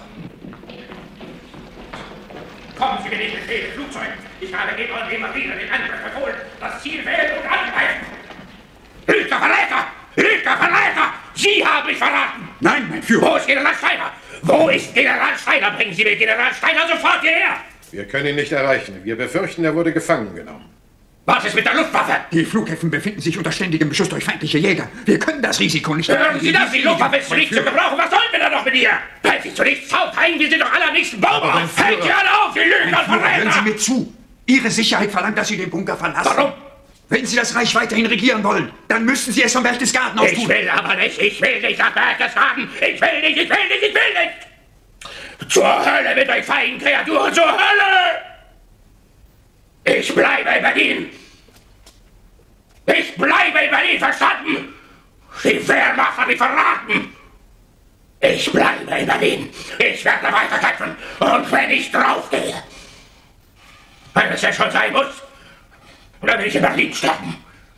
Kommen Sie mir nicht mit Befehl, Flugzeug! Ich habe eben und immer wieder den Angriff befohlen. Das Ziel wählen und angreifen! Lügner Verräter! Lügner Verräter! Sie haben mich verraten! Nein, mein Führer! Wo ist General Steiner? Wo ist General Steiner? Bringen Sie mir General Steiner sofort hierher! Wir können ihn nicht erreichen. Wir befürchten, er wurde gefangen genommen. Was ist mit der Luftwaffe? Die Flughäfen befinden sich unter ständigem Beschuss durch feindliche Jäger. Wir können das Risiko nicht... Hören Sie das? Die Luftwaffe ist nicht zu gebrauchen. Was sollen wir da noch mit ihr? Hält sich zu nichts taub ein. Wir sind doch alle am nächsten Baum auf. Hält Sie alle auf, die Lügner und Verräter! Hören Sie mir zu. Ihre Sicherheit verlangt, dass Sie den Bunker verlassen. Warum? Wenn Sie das Reich weiterhin regieren wollen, dann müssen Sie es vom Berchtesgaden aus tun. Ich will aber nicht. Ich will nicht nach Berchtesgaden. Ich will nicht. Ich will nicht. Ich will nicht. Zur Hölle mit euch feinen Kreaturen. Zur Hölle! Ich bleibe in Berlin. Ich bleibe in Berlin, verstanden? Die Wehrmacht hat mich verraten. Ich bleibe in Berlin. Ich werde weiterkämpfen. Und wenn ich draufgehe, wenn es ja schon sein muss, dann will ich in Berlin sterben.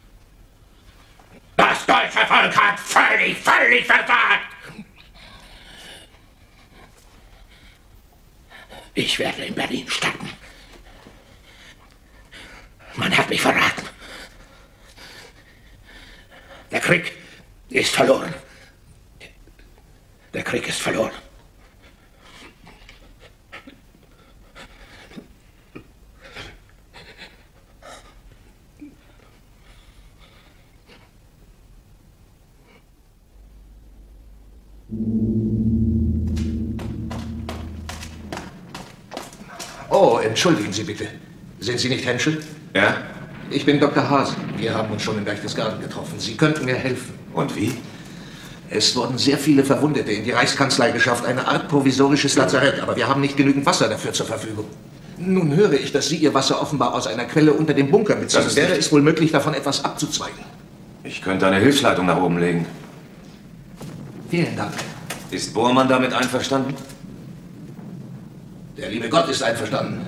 Das deutsche Volk hat völlig versagt. Ich werde in Berlin sterben. Man hat mich verraten. Der Krieg ist verloren. Der Krieg ist verloren. Oh, entschuldigen Sie bitte. Sind Sie nicht Henschel? Ja? Ich bin Dr. Haase. Wir haben uns schon in Berchtesgaden getroffen. Sie könnten mir helfen. Und wie? Es wurden sehr viele Verwundete in die Reichskanzlei geschafft, eine Art provisorisches Lazarett, aber wir haben nicht genügend Wasser dafür zur Verfügung. Nun höre ich, dass Sie Ihr Wasser offenbar aus einer Quelle unter dem Bunker beziehen. Wäre es wohl möglich, davon etwas abzuzweigen? Ich könnte eine Hilfsleitung nach oben legen. Vielen Dank. Ist Bormann damit einverstanden? Der liebe Gott ist einverstanden.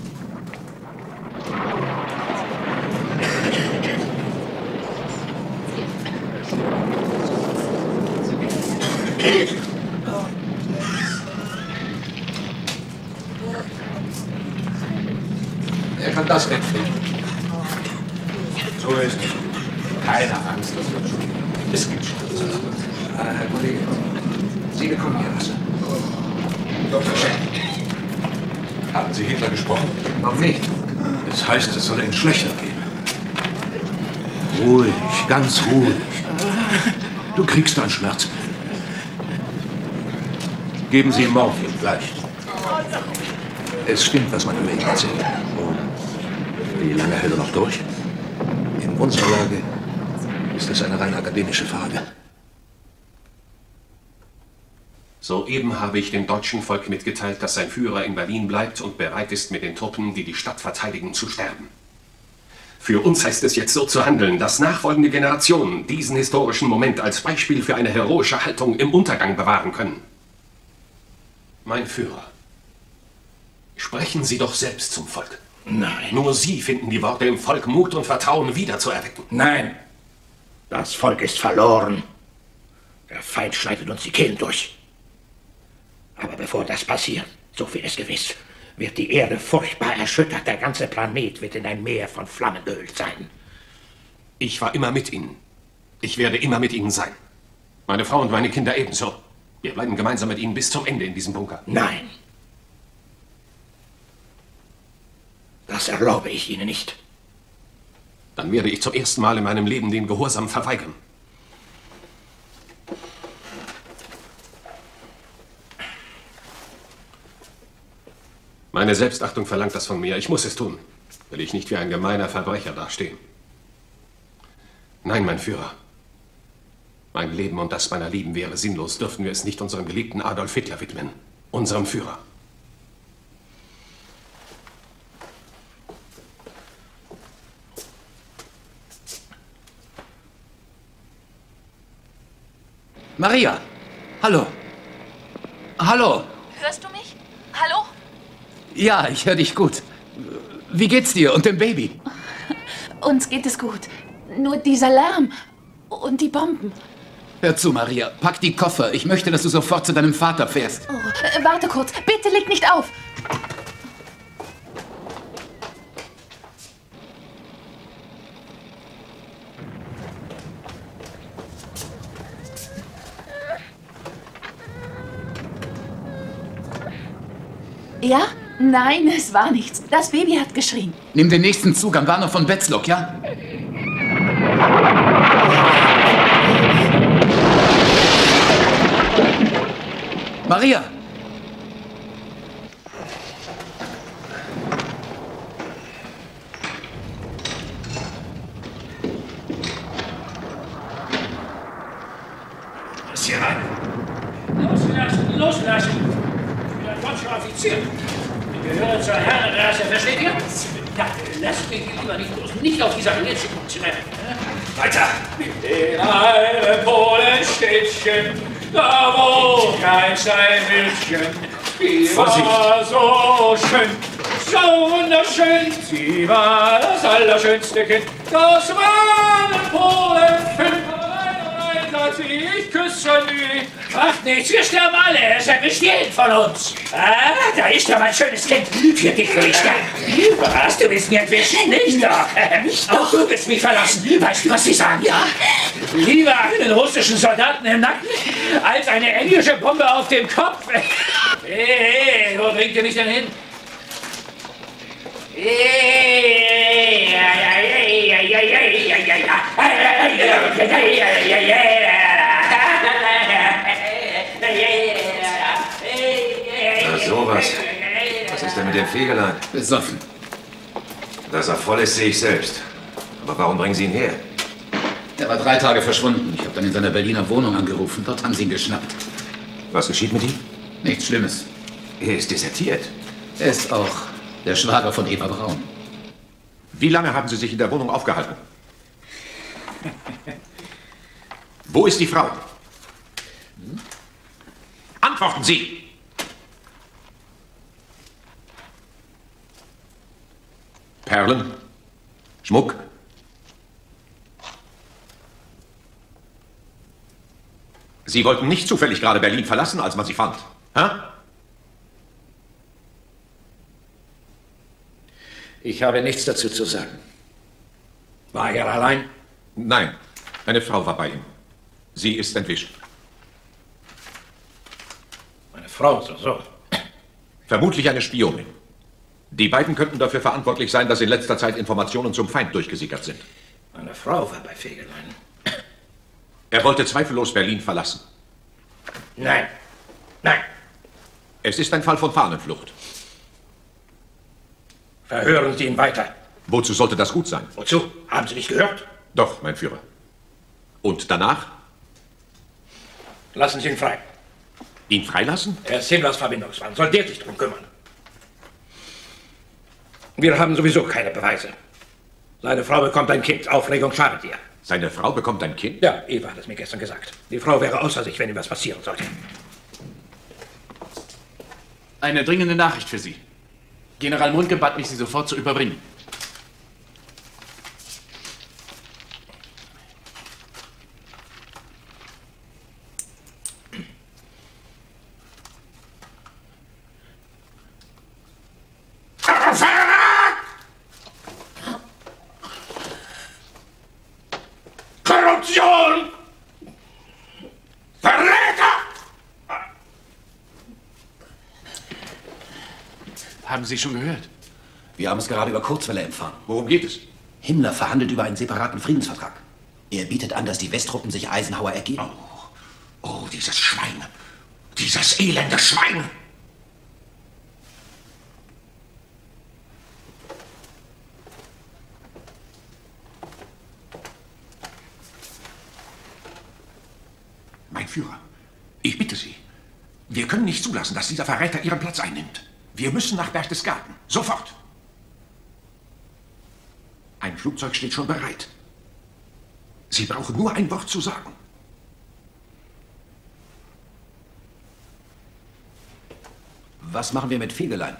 Er kann das wegkriegen. So ist es. Keine Angst, das wird schon. Es gibt schon. Herr Kollege, Sie bekommen Ihr Wasser. Dr. Schenk. Haben Sie Hitler gesprochen? Noch nicht. Es heißt, es soll Ihnen schlechter gehen. Ruhig, ganz ruhig. Du kriegst ein Schmerzmittel. Geben Sie ihm Morphium gleich. Es stimmt, was man über ihn erzählt. Wie lange hält er noch durch? In unserer Lage ist das eine rein akademische Frage. Soeben habe ich dem deutschen Volk mitgeteilt, dass sein Führer in Berlin bleibt und bereit ist, mit den Truppen, die die Stadt verteidigen, zu sterben. Für uns heißt es jetzt so zu handeln, dass nachfolgende Generationen diesen historischen Moment als Beispiel für eine heroische Haltung im Untergang bewahren können. Mein Führer, sprechen Sie doch selbst zum Volk. Nein. Nur Sie finden die Worte im Volk, Mut und Vertrauen wiederzuerwecken. Nein. Das Volk ist verloren. Der Feind schneidet uns die Kehlen durch. Aber bevor das passiert, so viel ist gewiss, wird die Erde furchtbar erschüttert. Der ganze Planet wird in ein Meer von Flammen gehüllt sein. Ich war immer mit Ihnen. Ich werde immer mit Ihnen sein. Meine Frau und meine Kinder ebenso. Wir bleiben gemeinsam mit Ihnen bis zum Ende in diesem Bunker. Nein. Das erlaube ich Ihnen nicht. Dann werde ich zum ersten Mal in meinem Leben den Gehorsam verweigern. Meine Selbstachtung verlangt das von mir. Ich muss es tun. Will ich nicht wie ein gemeiner Verbrecher dastehen. Nein, mein Führer. Mein Leben und das meiner Lieben wäre sinnlos. Dürften wir es nicht unserem geliebten Adolf Hitler widmen. Unserem Führer. Maria! Hallo! Hallo! Hörst du mich? Hallo? Ja, ich höre dich gut. Wie geht's dir und dem Baby? Uns geht es gut. Nur dieser Lärm und die Bomben. Hör zu, Maria. Pack die Koffer. Ich möchte, dass du sofort zu deinem Vater fährst. Oh, warte kurz. Bitte leg nicht auf. Ja? Nein, es war nichts. Das Baby hat geschrien. Nimm den nächsten Zug am Bahnhof von Wetzlar, ja? Maria! Was hier rein? Loslassen, loslassen! Ich bin ein deutscher Offizier. Wir gehören zur Herrenrasse, versteht ihr? Ja, lasst mich lieber nicht los. Nicht auf dieser Milchsituation. Weiter! In einem Polenstädtchen, da wohnt ein Mädchen. Die war so schön, so wunderschön. Sie war das allerschönste Kind. Das war in Polen. Allein sagt sie, ich küsse nie. Macht nichts, wir sterben alle. Es erwischt jeden von uns. Ah, da ist ja mein schönes Kind. Für dich will ich sterben. Was, du willst mir entwischen? Nicht doch. Nicht doch. Auch du willst mich verlassen. Weißt du, was sie sagen? Ja. Lieber einen russischen Soldaten im Nacken, als eine englische Bombe auf dem Kopf. Hey, wo bringt ihr mich denn hin? Na sowas. Was ist denn mit dem Fegelein? Besoffen. Dass er voll ist, sehe ich selbst. Aber warum bringen Sie ihn her? Er war 3 Tage verschwunden. Ich habe dann in seiner Berliner Wohnung angerufen. Dort haben sie ihn geschnappt. Was geschieht mit ihm? Nichts Schlimmes. Er ist desertiert. Er ist auch der Schwager von Eva Braun. Wie lange haben Sie sich in der Wohnung aufgehalten? Wo ist die Frau? Antworten Sie! Perlen? Schmuck? Sie wollten nicht zufällig gerade Berlin verlassen, als man Sie fand, hä? Ich habe nichts dazu zu sagen. War er allein? Nein, eine Frau war bei ihm. Sie ist entwischt. Meine Frau, so. Vermutlich eine Spionin. Die beiden könnten dafür verantwortlich sein, dass in letzter Zeit Informationen zum Feind durchgesickert sind. Meine Frau war bei Fegelein. Er wollte zweifellos Berlin verlassen. Nein. Nein. Es ist ein Fall von Fahnenflucht. Verhören Sie ihn weiter. Wozu sollte das gut sein? Wozu? Haben Sie nicht gehört? Doch, mein Führer. Und danach? Lassen Sie ihn frei. Ihn freilassen? Er ist sinnlos Verbindungsmann. Soll der sich drum kümmern? Wir haben sowieso keine Beweise. Seine Frau bekommt ein Kind. Aufregung schadet ihr. Seine Frau bekommt ein Kind? Ja, Eva hat es mir gestern gesagt. Die Frau wäre außer sich, wenn ihm was passieren sollte. Eine dringende Nachricht für Sie. General Mundke bat mich, Sie sofort zu überbringen. Korruption! Verräter! Haben Sie schon gehört? Wir haben es gerade über Kurzwelle empfangen. Worum geht es? Himmler verhandelt über einen separaten Friedensvertrag. Er bietet an, dass die Westtruppen sich Eisenhower ergeben. Oh, dieses Schwein. Dieses elende Schwein. Mein Führer, ich bitte Sie, wir können nicht zulassen, dass dieser Verräter Ihren Platz einnimmt. Wir müssen nach Berchtesgaden. Sofort. Ein Flugzeug steht schon bereit. Sie brauchen nur ein Wort zu sagen. Was machen wir mit Fegelein?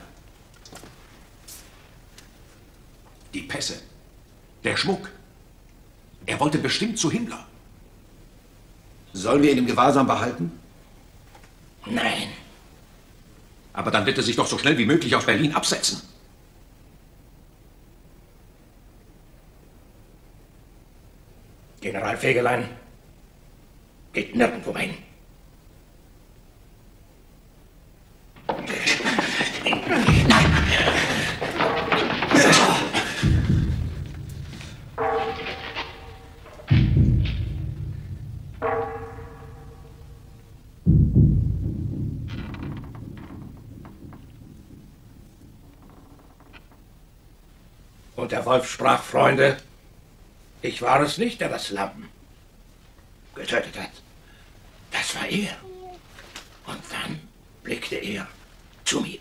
Die Pässe. Der Schmuck. Er wollte bestimmt zu Himmler. Sollen wir ihn im Gewahrsam behalten? Nein. Aber dann wird er sich doch so schnell wie möglich aus Berlin absetzen. General Fegelein geht nirgendwo hin. Und der Wolf sprach, Freunde, ich war es nicht, der das Lamm getötet hat. Das war er. Und dann blickte er zu mir.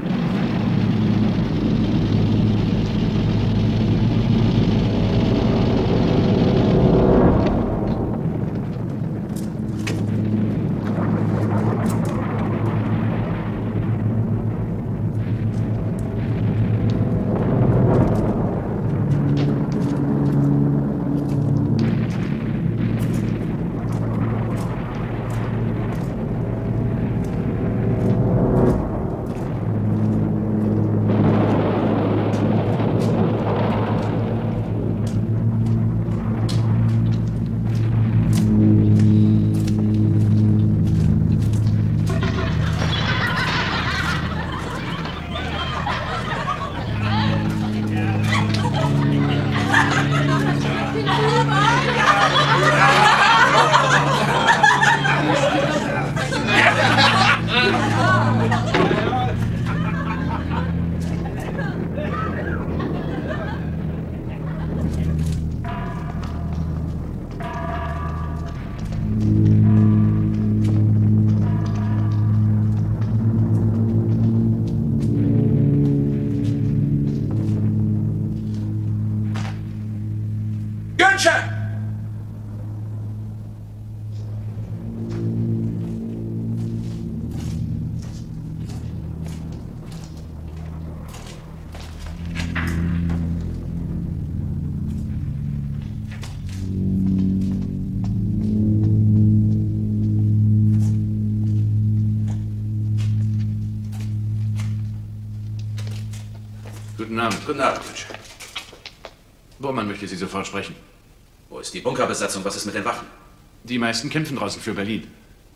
Guten Abend. Guten Abend, Wünsche. Bormann möchte Sie sofort sprechen. Wo ist die Bunkerbesatzung? Was ist mit den Wachen? Die meisten kämpfen draußen für Berlin.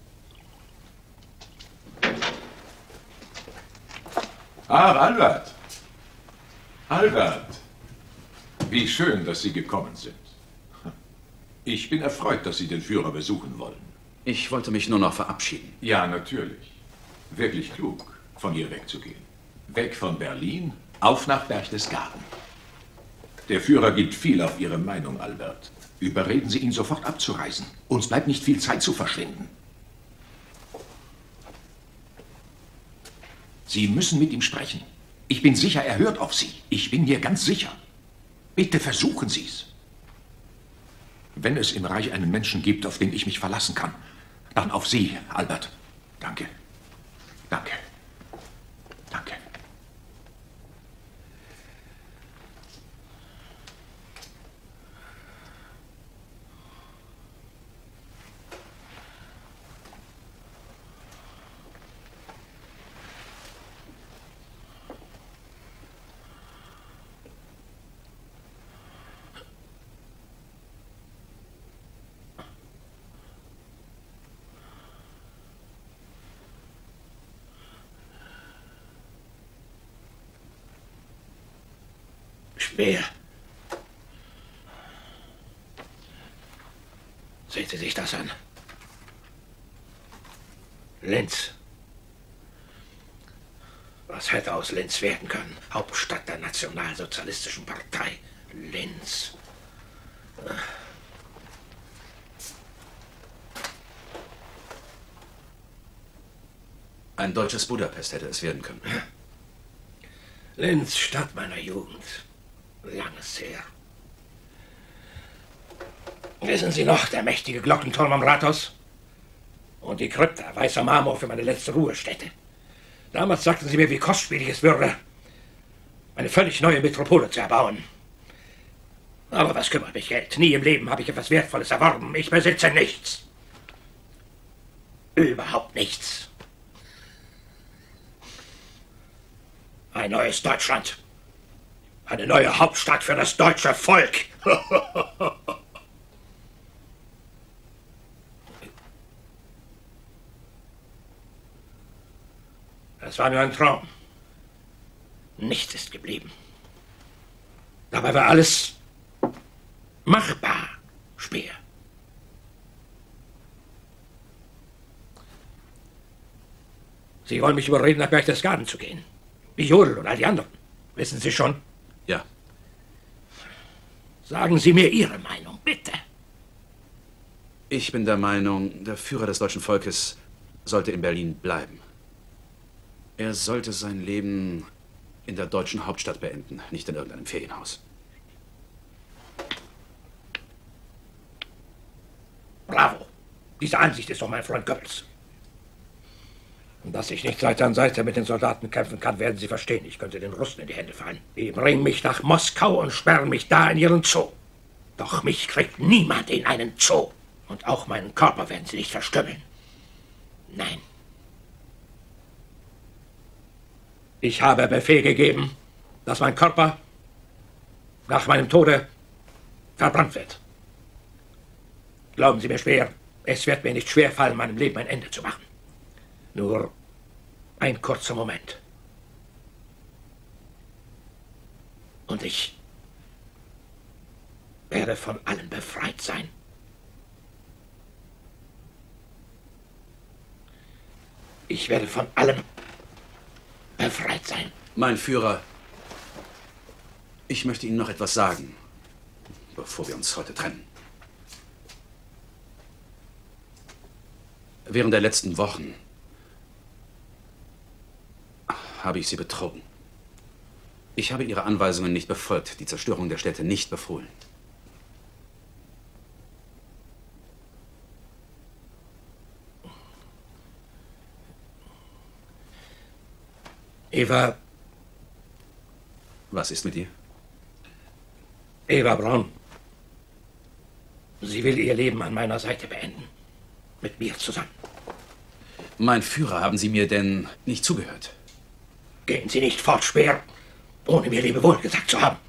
Albert. Albert. Wie schön, dass Sie gekommen sind. Ich bin erfreut, dass Sie den Führer besuchen wollen. Ich wollte mich nur noch verabschieden. Ja, natürlich. Wirklich klug, von hier wegzugehen. Weg von Berlin, auf nach Berchtesgaden. Der Führer gibt viel auf Ihre Meinung, Albert. Überreden Sie ihn, sofort abzureisen. Uns bleibt nicht viel Zeit zu verschwinden. Sie müssen mit ihm sprechen. Ich bin sicher, er hört auf Sie. Ich bin mir ganz sicher. Bitte versuchen Sie es. Wenn es im Reich einen Menschen gibt, auf den ich mich verlassen kann, dann auf Sie, Albert. Danke. Danke. Danke. Speer. Sehen Sie sich das an. Linz. Was hätte aus Linz werden können? Hauptstadt der Nationalsozialistischen Partei. Linz. Ein deutsches Budapest hätte es werden können. Linz, Stadt meiner Jugend. Langes her. Wissen Sie noch, der mächtige Glockenturm am Rathaus? Und die Krypta, weißer Marmor für meine letzte Ruhestätte. Damals sagten Sie mir, wie kostspielig es würde, eine völlig neue Metropole zu erbauen. Aber was kümmert mich Geld? Nie im Leben habe ich etwas Wertvolles erworben. Ich besitze nichts. Überhaupt nichts. Ein neues Deutschland. Eine neue Hauptstadt für das deutsche Volk. Es war nur ein Traum. Nichts ist geblieben. Dabei war alles machbar, Speer. Sie wollen mich überreden, nach Berchtesgaden zu gehen. Wie Jodl und all die anderen. Wissen Sie schon? Ja. Sagen Sie mir Ihre Meinung, bitte. Ich bin der Meinung, der Führer des deutschen Volkes sollte in Berlin bleiben. Er sollte sein Leben in der deutschen Hauptstadt beenden, nicht in irgendeinem Ferienhaus. Bravo. Diese Ansicht ist doch mein Freund Goebbels. Und dass ich nicht Seite an Seite mit den Soldaten kämpfen kann, werden Sie verstehen. Ich könnte den Russen in die Hände fallen. Die bringen mich nach Moskau und sperren mich da in ihren Zoo. Doch mich kriegt niemand in einen Zoo. Und auch meinen Körper werden Sie nicht verstümmeln. Nein. Ich habe Befehl gegeben, dass mein Körper nach meinem Tode verbrannt wird. Glauben Sie mir, Speer, es wird mir nicht schwerfallen, meinem Leben ein Ende zu machen. Nur ein kurzer Moment. Und ich werde von allem befreit sein. Ich werde von allem befreit sein. Mein Führer, ich möchte Ihnen noch etwas sagen, bevor wir uns heute trennen. Während der letzten Wochen habe ich Sie betrogen. Ich habe Ihre Anweisungen nicht befolgt, die Zerstörung der Städte nicht befohlen. Eva. Was ist mit ihr? Eva Braun. Sie will ihr Leben an meiner Seite beenden. Mit mir zusammen. Mein Führer, haben Sie mir denn nicht zugehört? Gehen Sie nicht fort, Speer, ohne mir Lebewohl gesagt zu haben.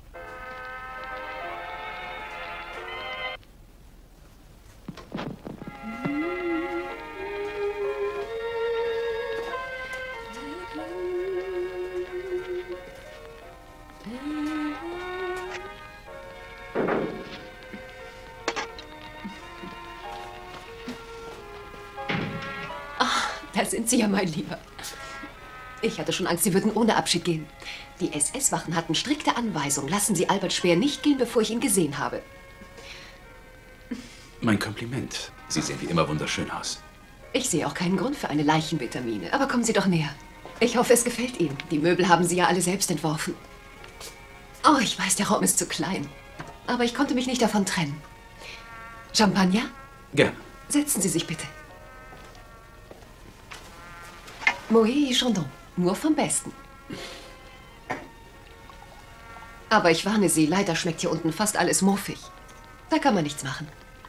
Da sind Sie ja, mein Lieber. Ich hatte schon Angst, Sie würden ohne Abschied gehen. Die SS-Wachen hatten strikte Anweisungen. Lassen Sie Albert Speer nicht gehen, bevor ich ihn gesehen habe. Mein Kompliment. Sie sehen wie immer wunderschön aus. Ich sehe auch keinen Grund für eine Leichenvitamine. Aber kommen Sie doch näher. Ich hoffe, es gefällt Ihnen. Die Möbel haben Sie ja alle selbst entworfen. Oh, ich weiß, der Raum ist zu klein. Aber ich konnte mich nicht davon trennen. Champagner? Gern. Setzen Sie sich bitte. Moët Chandon. Nur vom Besten. Aber ich warne Sie, leider schmeckt hier unten fast alles muffig. Da kann man nichts machen.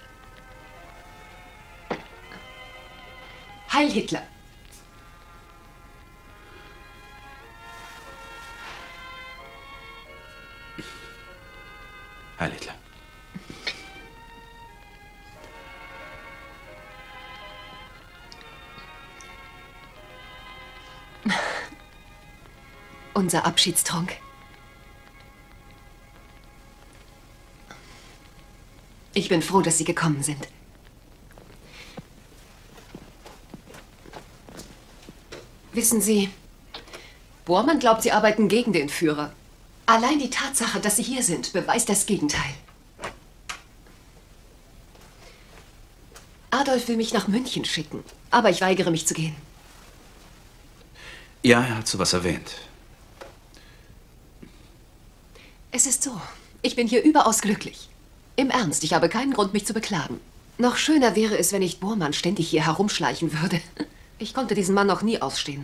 Heil Hitler! Heil Hitler. Unser Abschiedstrunk. Ich bin froh, dass Sie gekommen sind. Wissen Sie, Bormann glaubt, Sie arbeiten gegen den Führer. Allein die Tatsache, dass Sie hier sind, beweist das Gegenteil. Adolf will mich nach München schicken, aber ich weigere mich zu gehen. Ja, er hat sowas erwähnt. Es ist so, ich bin hier überaus glücklich. Im Ernst, ich habe keinen Grund, mich zu beklagen. Noch schöner wäre es, wenn nicht Bormann ständig hier herumschleichen würde. Ich konnte diesen Mann noch nie ausstehen.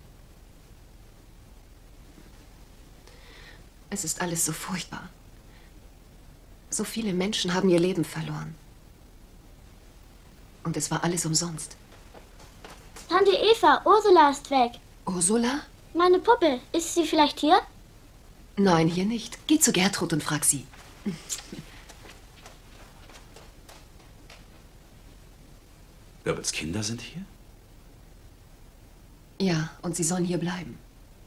Es ist alles so furchtbar. So viele Menschen haben ihr Leben verloren. Und es war alles umsonst. Tante Eva, Ursula ist weg. Ursula? Meine Puppe. Ist sie vielleicht hier? Nein, hier nicht. Geh zu Gertrud und frag sie. Wirbels Kinder sind hier? Ja, und sie sollen hier bleiben.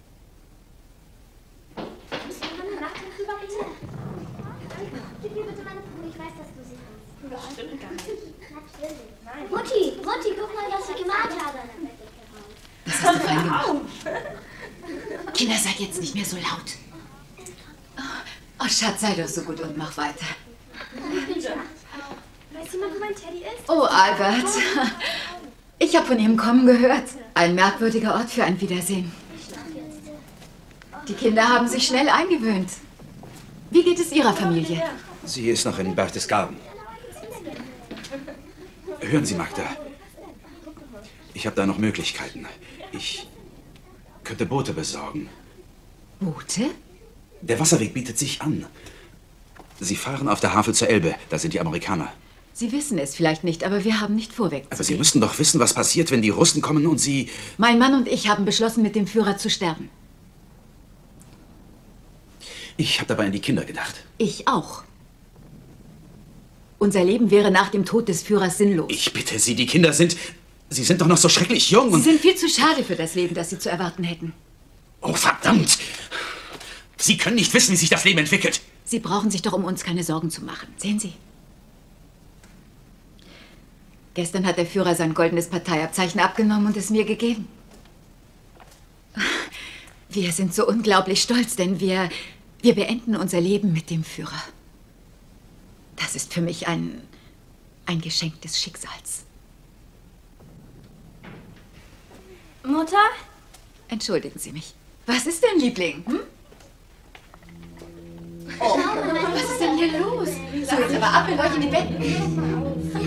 Mutti, guck mal, was ich gemalt habe. Was hast du fein gemacht? Kinder, seid jetzt nicht mehr so laut. Oh, Schatz, sei doch so gut und mach weiter. Ich bin schon. Weißt du mal, wo mein Teddy ist? Oh, Albert. Ich habe von Ihrem Kommen gehört. Ein merkwürdiger Ort für ein Wiedersehen. Die Kinder haben sich schnell eingewöhnt. Wie geht es Ihrer Familie? Sie ist noch in Berchtesgaden. Hören Sie, Magda. Ich habe da noch Möglichkeiten. Ich könnte Boote besorgen. Boote? Der Wasserweg bietet sich an. Sie fahren auf der Havel zur Elbe. Da sind die Amerikaner. Sie wissen es vielleicht nicht, aber wir haben nicht vor, Aber Sie wegzugehen. müssten doch wissen, was passiert, wenn die Russen kommen und Sie... Mein Mann und ich haben beschlossen, mit dem Führer zu sterben. Ich habe dabei an die Kinder gedacht. Ich auch. Unser Leben wäre nach dem Tod des Führers sinnlos. Ich bitte Sie, die Kinder sind... Sie sind doch noch so schrecklich jung Sie und... sind viel zu schade für das Leben, das Sie zu erwarten hätten. Oh, verdammt! Sie können nicht wissen, wie sich das Leben entwickelt. Sie brauchen sich doch um uns keine Sorgen zu machen. Sehen Sie. Gestern hat der Führer sein goldenes Parteiabzeichen abgenommen und es mir gegeben. Wir sind so unglaublich stolz, denn wir beenden unser Leben mit dem Führer. Das ist für mich ein Geschenk des Schicksals. Mutter? Entschuldigen Sie mich. Was ist denn, Liebling? Hm? Oh, was ist denn hier los? So, jetzt aber ab mit euch in die Betten.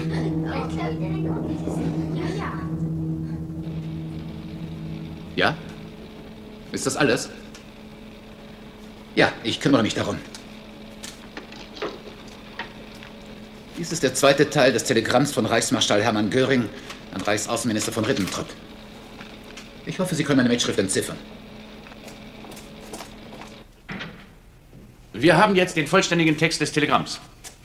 Ja? Ist das alles? Ja, ich kümmere mich darum. Dies ist der zweite Teil des Telegramms von Reichsmarschall Hermann Göring an Reichsaußenminister von Ribbentrop. Ich hoffe, Sie können meine Mitschrift entziffern. Wir haben jetzt den vollständigen Text des Telegramms.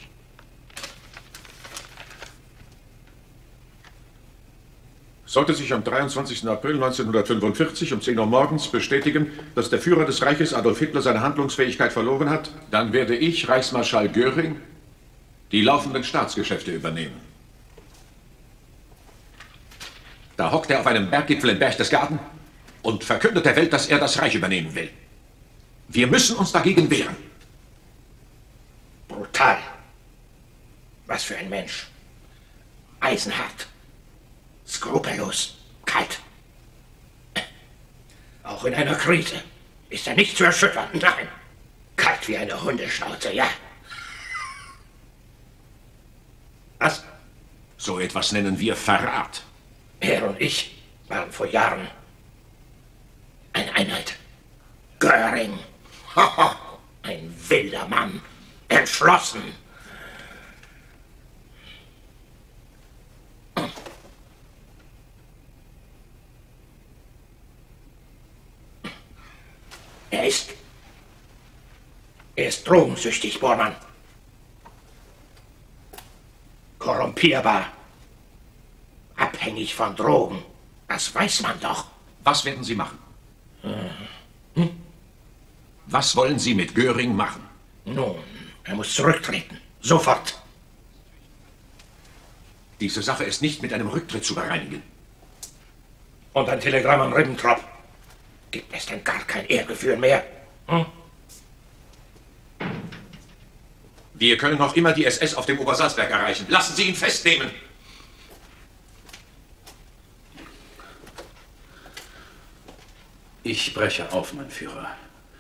Sollte sich am 23. April 1945 um 10 Uhr morgens bestätigen, dass der Führer des Reiches Adolf Hitler seine Handlungsfähigkeit verloren hat, dann werde ich, Reichsmarschall Göring, die laufenden Staatsgeschäfte übernehmen. Da hockt er auf einem Berggipfel in Berchtesgaden und verkündet der Welt, dass er das Reich übernehmen will. Wir müssen uns dagegen wehren. Brutal. Was für ein Mensch. Eisenhart. Skrupellos. Kalt. Auch in einer Krise ist er nicht zu erschüttern. Nein. Kalt wie eine Hundeschnauze, ja. Was? So etwas nennen wir Verrat. Er und ich waren vor Jahren eine Einheit. Göring. Ein wilder Mann. Entschlossen. Er ist drogensüchtig, Bormann. Korrumpierbar. Abhängig von Drogen. Das weiß man doch. Was werden Sie machen? Was wollen Sie mit Göring machen? Nun, er muss zurücktreten. Sofort. Diese Sache ist nicht mit einem Rücktritt zu bereinigen. Und ein Telegramm an Ribbentrop. Gibt es denn gar kein Ehrgefühl mehr? Wir können noch immer die SS auf dem Obersalzberg erreichen. Lassen Sie ihn festnehmen. Ich breche auf, mein Führer.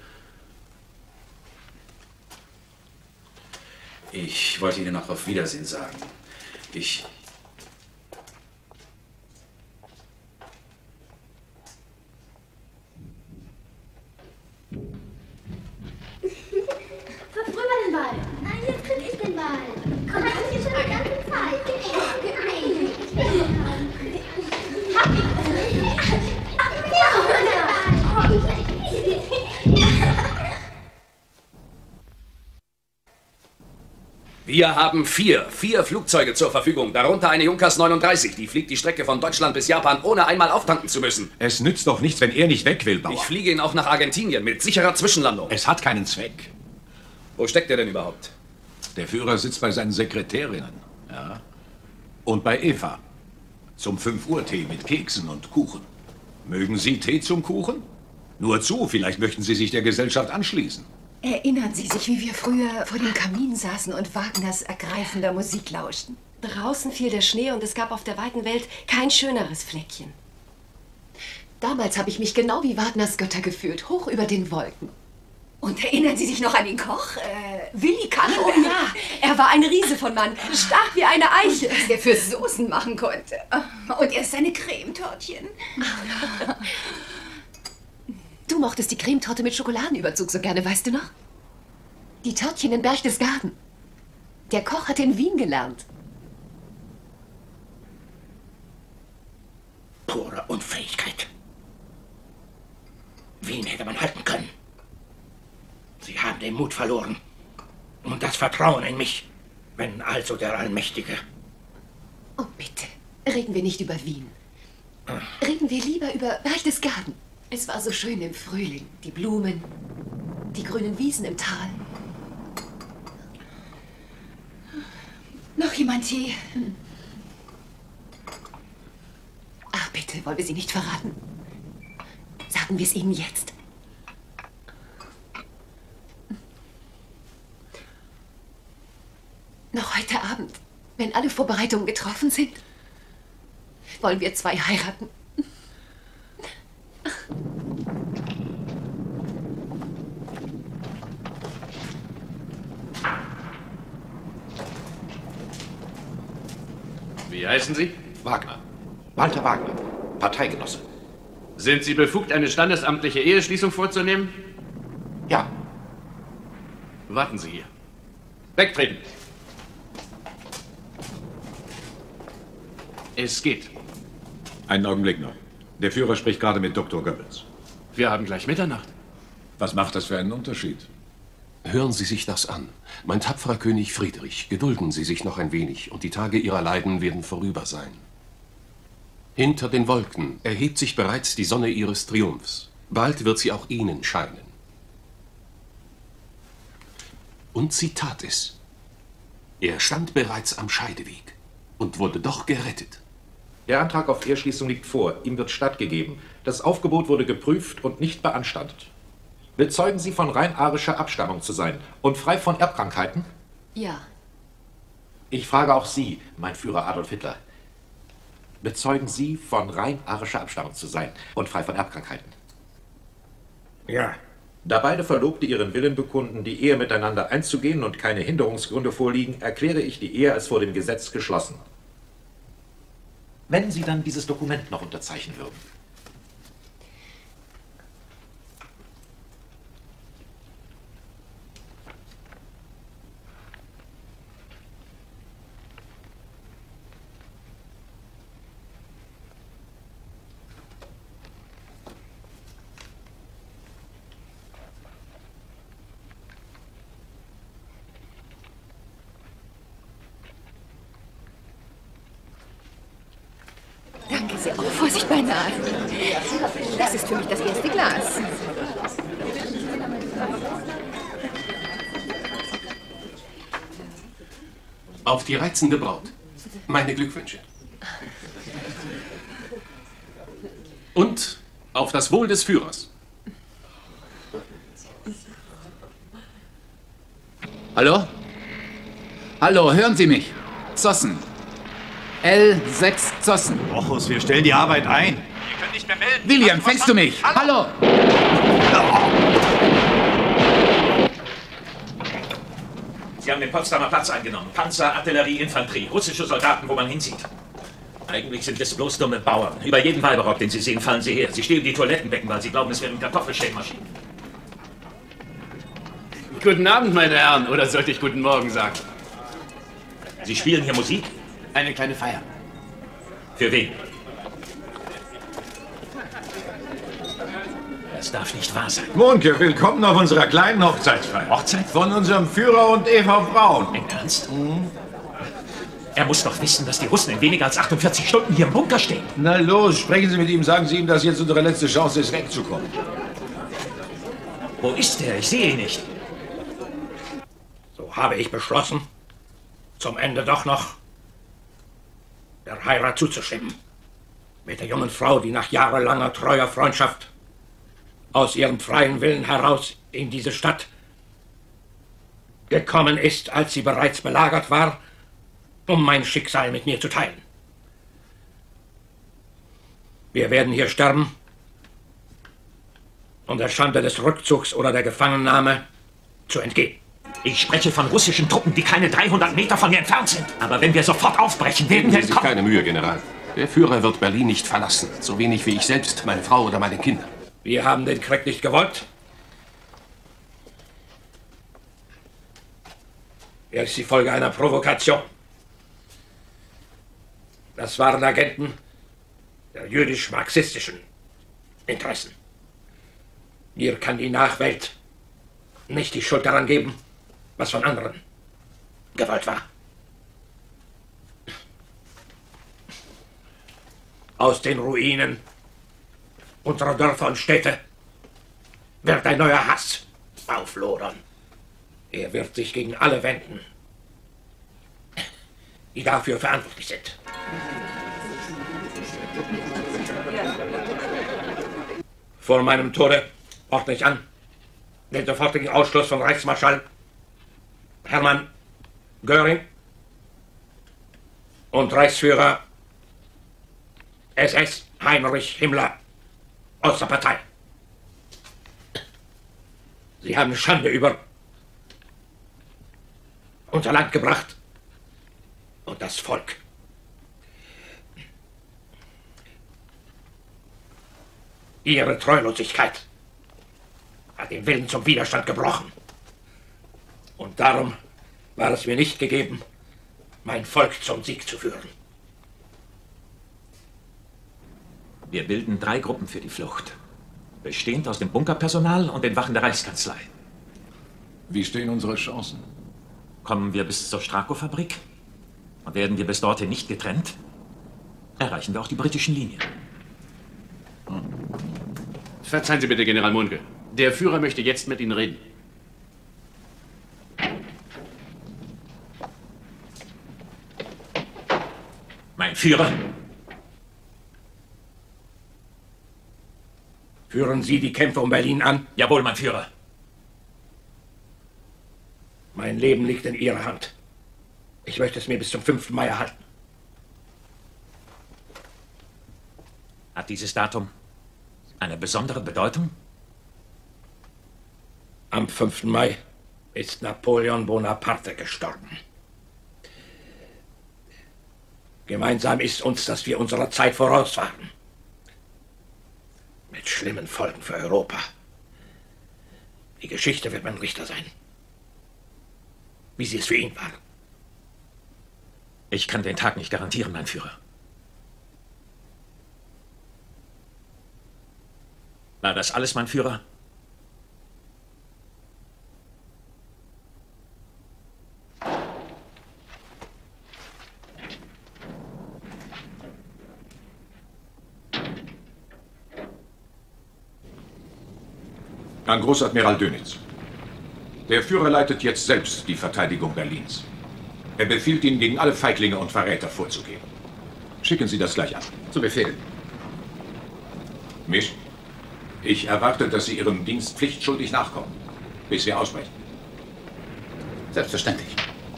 Ich wollte Ihnen noch auf Wiedersehen sagen. Verfrüh mal den Ball. Nein, jetzt krieg ich den Ball. Komm, das ist schon die ganze Zeit. Wir haben vier Flugzeuge zur Verfügung, darunter eine Junkers 39. Die fliegt die Strecke von Deutschland bis Japan, ohne einmal auftanken zu müssen. Es nützt doch nichts, wenn er nicht weg will, Bauer. Ich fliege ihn auch nach Argentinien mit sicherer Zwischenlandung. Es hat keinen Zweck. Wo steckt er denn überhaupt? Der Führer sitzt bei seinen Sekretärinnen. Ja. Und bei Eva. Zum 5-Uhr-Tee mit Keksen und Kuchen. Mögen Sie Tee zum Kuchen? Nur zu, vielleicht möchten Sie sich der Gesellschaft anschließen. Erinnern Sie sich, wie wir früher vor dem Kamin saßen und Wagners ergreifender Musik lauschten? Draußen fiel der Schnee und es gab auf der weiten Welt kein schöneres Fleckchen. Damals habe ich mich genau wie Wagners Götter gefühlt, hoch über den Wolken. Und erinnern Sie sich noch an den Koch? Willi Kanne? Oh ja, er war ein Riese von Mann, stark wie eine Eiche. Was er für Soßen machen konnte. Und erst seine Cremetörtchen. Du mochtest die Cremetorte mit Schokoladenüberzug so gerne, weißt du noch? Die Törtchen in Berchtesgaden. Der Koch hat in Wien gelernt. Pure Unfähigkeit. Wien hätte man halten können. Sie haben den Mut verloren. Und das Vertrauen in mich, wenn also der Allmächtige. Oh, bitte. Reden wir nicht über Wien. Reden wir lieber über Berchtesgaden. Es war so schön im Frühling. Die Blumen, die grünen Wiesen im Tal. Noch jemand Tee? Ach, bitte, wollen wir sie nicht verraten? Sagen wir es ihnen jetzt. Noch heute Abend, wenn alle Vorbereitungen getroffen sind, wollen wir zwei heiraten. Wie heißen Sie? Wagner. Walter Wagner. Parteigenosse. Sind Sie befugt, eine standesamtliche Eheschließung vorzunehmen? Ja. Warten Sie hier. Wegtreten. Es geht. Einen Augenblick noch. Der Führer spricht gerade mit Dr. Goebbels. Wir haben gleich Mitternacht. Was macht das für einen Unterschied? Hören Sie sich das an. Mein tapferer König Friedrich, gedulden Sie sich noch ein wenig, und die Tage Ihrer Leiden werden vorüber sein. Hinter den Wolken erhebt sich bereits die Sonne Ihres Triumphs. Bald wird sie auch Ihnen scheinen. Und sie tat es. Er stand bereits am Scheideweg und wurde doch gerettet. Der Antrag auf Eheschließung liegt vor. Ihm wird stattgegeben. Das Aufgebot wurde geprüft und nicht beanstandet. Bezeugen Sie, von rein arischer Abstammung zu sein und frei von Erbkrankheiten? Ja. Ich frage auch Sie, mein Führer Adolf Hitler. Bezeugen Sie, von rein arischer Abstammung zu sein und frei von Erbkrankheiten? Ja. Da beide Verlobte ihren Willen bekunden, die Ehe miteinander einzugehen und keine Hinderungsgründe vorliegen, erkläre ich die Ehe als vor dem Gesetz geschlossen. Wenn Sie dann dieses Dokument noch unterzeichnen würden. Danke sehr. Oh, Vorsicht, beinahe. Das ist für mich das erste Glas. Auf die reizende Braut. Meine Glückwünsche. Und auf das Wohl des Führers. Hallo? Hallo, hören Sie mich? Zossen. L6 Zossen. Rochus, wir stellen die Arbeit ein. Ihr könnt nicht mehr melden. William, fängst du mich? Hallo? Sie haben den Potsdamer Platz eingenommen. Panzer, Artillerie, Infanterie, russische Soldaten, wo man hinzieht. Eigentlich sind es bloß dumme Bauern. Über jeden Weiberrock, den Sie sehen, fallen Sie her. Sie stehlen die Toilettenbecken, weil Sie glauben, es wären Kartoffelschälmaschinen. Guten Abend, meine Herren. Oder sollte ich guten Morgen sagen? Sie spielen hier Musik? Eine kleine Feier. Für wen? Das darf nicht wahr sein. Mohnke, willkommen auf unserer kleinen Hochzeitsfeier. Hochzeit? Von unserem Führer und Eva Braun. Im Ernst? Er muss doch wissen, dass die Russen in weniger als 48 Stunden hier im Bunker stehen. Na los, sprechen Sie mit ihm, sagen Sie ihm, dass jetzt unsere letzte Chance ist, wegzukommen. Wo ist er? Ich sehe ihn nicht. So habe ich beschlossen, zum Ende doch noch der Heirat zuzustimmen. Mit der jungen Frau, die nach jahrelanger treuer Freundschaft aus ihrem freien Willen heraus in diese Stadt gekommen ist, als sie bereits belagert war, um mein Schicksal mit mir zu teilen. Wir werden hier sterben, um der Schande des Rückzugs oder der Gefangennahme zu entgehen. Ich spreche von russischen Truppen, die keine 300 Meter von hier entfernt sind. Aber wenn wir sofort aufbrechen, werden wir Geben Sie sich keine Mühe, General. Der Führer wird Berlin nicht verlassen. So wenig wie ich selbst, meine Frau oder meine Kinder. Wir haben den Krieg nicht gewollt. Er ist die Folge einer Provokation. Das waren Agenten der jüdisch-marxistischen Interessen. Mir kann die Nachwelt nicht die Schuld daran geben, was von anderen gewollt war. Aus den Ruinen unserer Dörfer und Städte wird ein neuer Hass auflodern. Er wird sich gegen alle wenden, die dafür verantwortlich sind. Vor meinem Tode ordne ich an den sofortigen Ausschluss von Reichsmarschall Hermann Göring und Reichsführer SS Heinrich Himmler aus der Partei. Sie haben Schande über unser Land gebracht und das Volk. Ihre Treulosigkeit hat den Willen zum Widerstand gebrochen. Und darum war es mir nicht gegeben, mein Volk zum Sieg zu führen. Wir bilden 3 Gruppen für die Flucht. Bestehend aus dem Bunkerpersonal und den Wachen der Reichskanzlei. Wie stehen unsere Chancen? Kommen wir bis zur Strakow-Fabrik und werden wir bis dorthin nicht getrennt, erreichen wir auch die britischen Linien. Verzeihen Sie bitte, General Mohnke. Der Führer möchte jetzt mit Ihnen reden. Mein Führer? Führen Sie die Kämpfe um Berlin an? Jawohl, mein Führer. Mein Leben liegt in Ihrer Hand. Ich möchte es mir bis zum 5. Mai erhalten. Hat dieses Datum eine besondere Bedeutung? Am 5. Mai ist Napoleon Bonaparte gestorben. Gemeinsam ist uns, dass wir unserer Zeit voraus waren. Mit schlimmen Folgen für Europa. Die Geschichte wird mein Richter sein. Wie sie es für ihn war. Ich kann den Tag nicht garantieren, mein Führer. War das alles, mein Führer? An Großadmiral Dönitz. Der Führer leitet jetzt selbst die Verteidigung Berlins. Er befiehlt Ihnen, gegen alle Feiglinge und Verräter vorzugehen. Schicken Sie das gleich an. Zu Befehl. Misch, ich erwarte, dass Sie Ihrem Dienst pflichtschuldig nachkommen, bis wir ausbrechen. Selbstverständlich.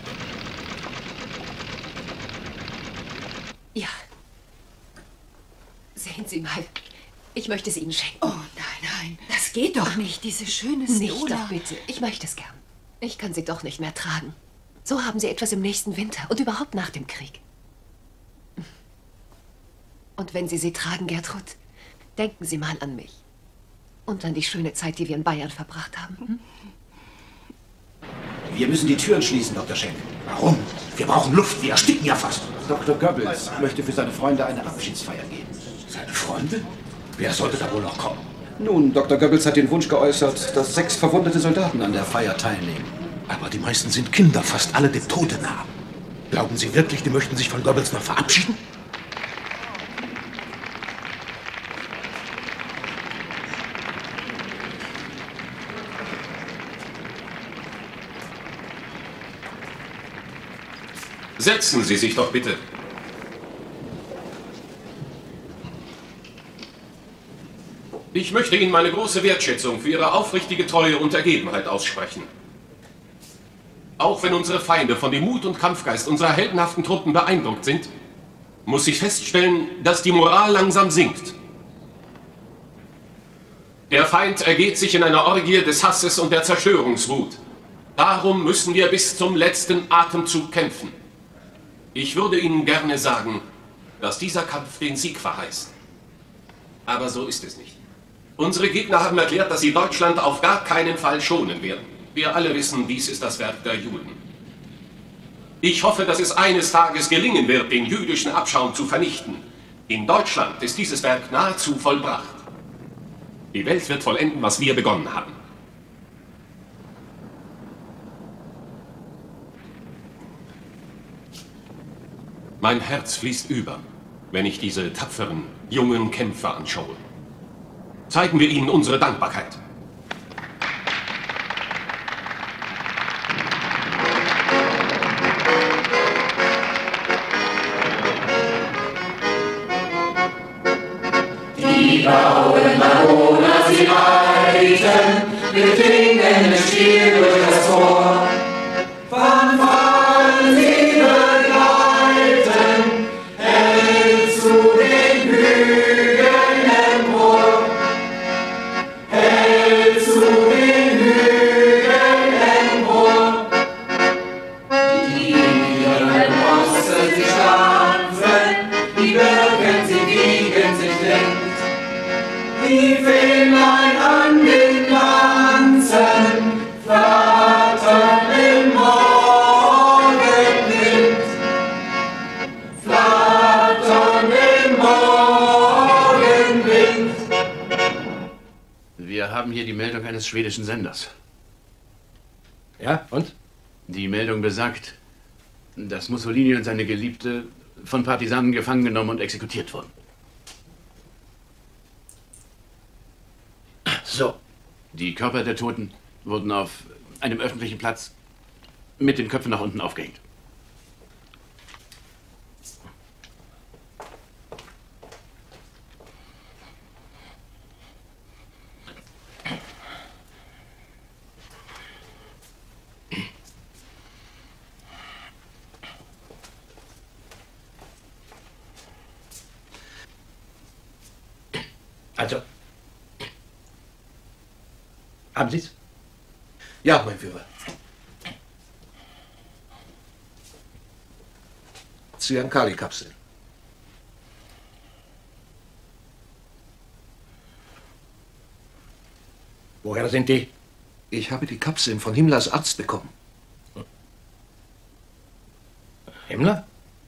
Ja. Sehen Sie mal. Ich möchte es Ihnen schenken. Oh, nein. Das geht doch nicht, diese schöne Nicht Seola. doch, bitte. Ich möchte es gern. Ich kann sie doch nicht mehr tragen. So haben Sie etwas im nächsten Winter und überhaupt nach dem Krieg. Und wenn Sie sie tragen, Gertrud, denken Sie mal an mich. Und an die schöne Zeit, die wir in Bayern verbracht haben. Wir müssen die Türen schließen, Dr. Schenk. Warum? Wir brauchen Luft, wir ersticken ja fast. Dr. Goebbels möchte für seine Freunde eine Abschiedsfeier geben. Seine Freunde? Wer sollte da wohl noch kommen? Nun, Dr. Goebbels hat den Wunsch geäußert, dass 6 verwundete Soldaten an der Feier teilnehmen. Aber die meisten sind Kinder, fast alle dem Tode nah. Glauben Sie wirklich, die möchten sich von Goebbels noch verabschieden? Setzen Sie sich doch bitte. Ich möchte Ihnen meine große Wertschätzung für Ihre aufrichtige Treue und Ergebenheit aussprechen. Auch wenn unsere Feinde von dem Mut und Kampfgeist unserer heldenhaften Truppen beeindruckt sind, muss ich feststellen, dass die Moral langsam sinkt. Der Feind ergeht sich in einer Orgie des Hasses und der Zerstörungswut. Darum müssen wir bis zum letzten Atemzug kämpfen. Ich würde Ihnen gerne sagen, dass dieser Kampf den Sieg verheißt. Aber so ist es nicht. Unsere Gegner haben erklärt, dass sie Deutschland auf gar keinen Fall schonen werden. Wir alle wissen, dies ist das Werk der Juden. Ich hoffe, dass es eines Tages gelingen wird, den jüdischen Abschaum zu vernichten. In Deutschland ist dieses Werk nahezu vollbracht. Die Welt wird vollenden, was wir begonnen haben. Mein Herz fließt über, wenn ich diese tapferen, jungen Kämpfer anschaue. Zeigen wir ihnen unsere Dankbarkeit. Die blauen Dragoner, sie reiten mit klingenden Stiel durch das Tor. Fanfaren sie begleiten, hell zu den Hügeln empor. Hell zu den Hügeln empor. Die ihren Rosse sie stampfen, die Birken sie wiegen sich lenkt. Die Fähnlein an den Lanzen flattern im Morgenwind. Flattern im Morgenwind. Wir haben hier die Meldung eines schwedischen Senders. Ja, und? Die Meldung besagt, dass Mussolini und seine Geliebte von Partisanen gefangen genommen und exekutiert wurden. So. Die Körper der Toten wurden auf einem öffentlichen Platz mit den Köpfen nach unten aufgehängt. Also, haben Sie's? Ja, mein Führer. Cyankali-Kapseln. Woher sind die? Ich habe die Kapseln von Himmlers Arzt bekommen. Himmler?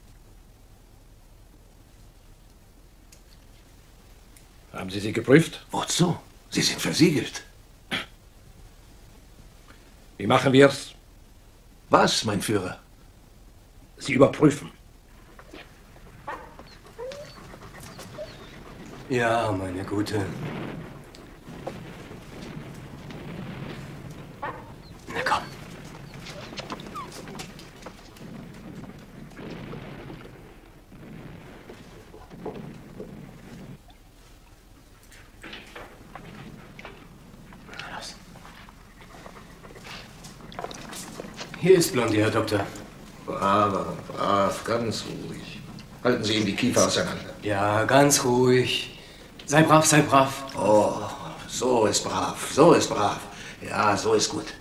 Haben Sie sie geprüft? Wozu? Sie sind versiegelt. Wie machen wir's? Was, mein Führer? Sie überprüfen. Ja, meine Gute. Na komm. Hier ist Blondie, Herr Doktor. Brav, ganz ruhig. Halten Sie ihm die Kiefer auseinander. Ja, ganz ruhig. Sei brav, sei brav. Oh, so ist brav, so ist brav. Ja, so ist gut.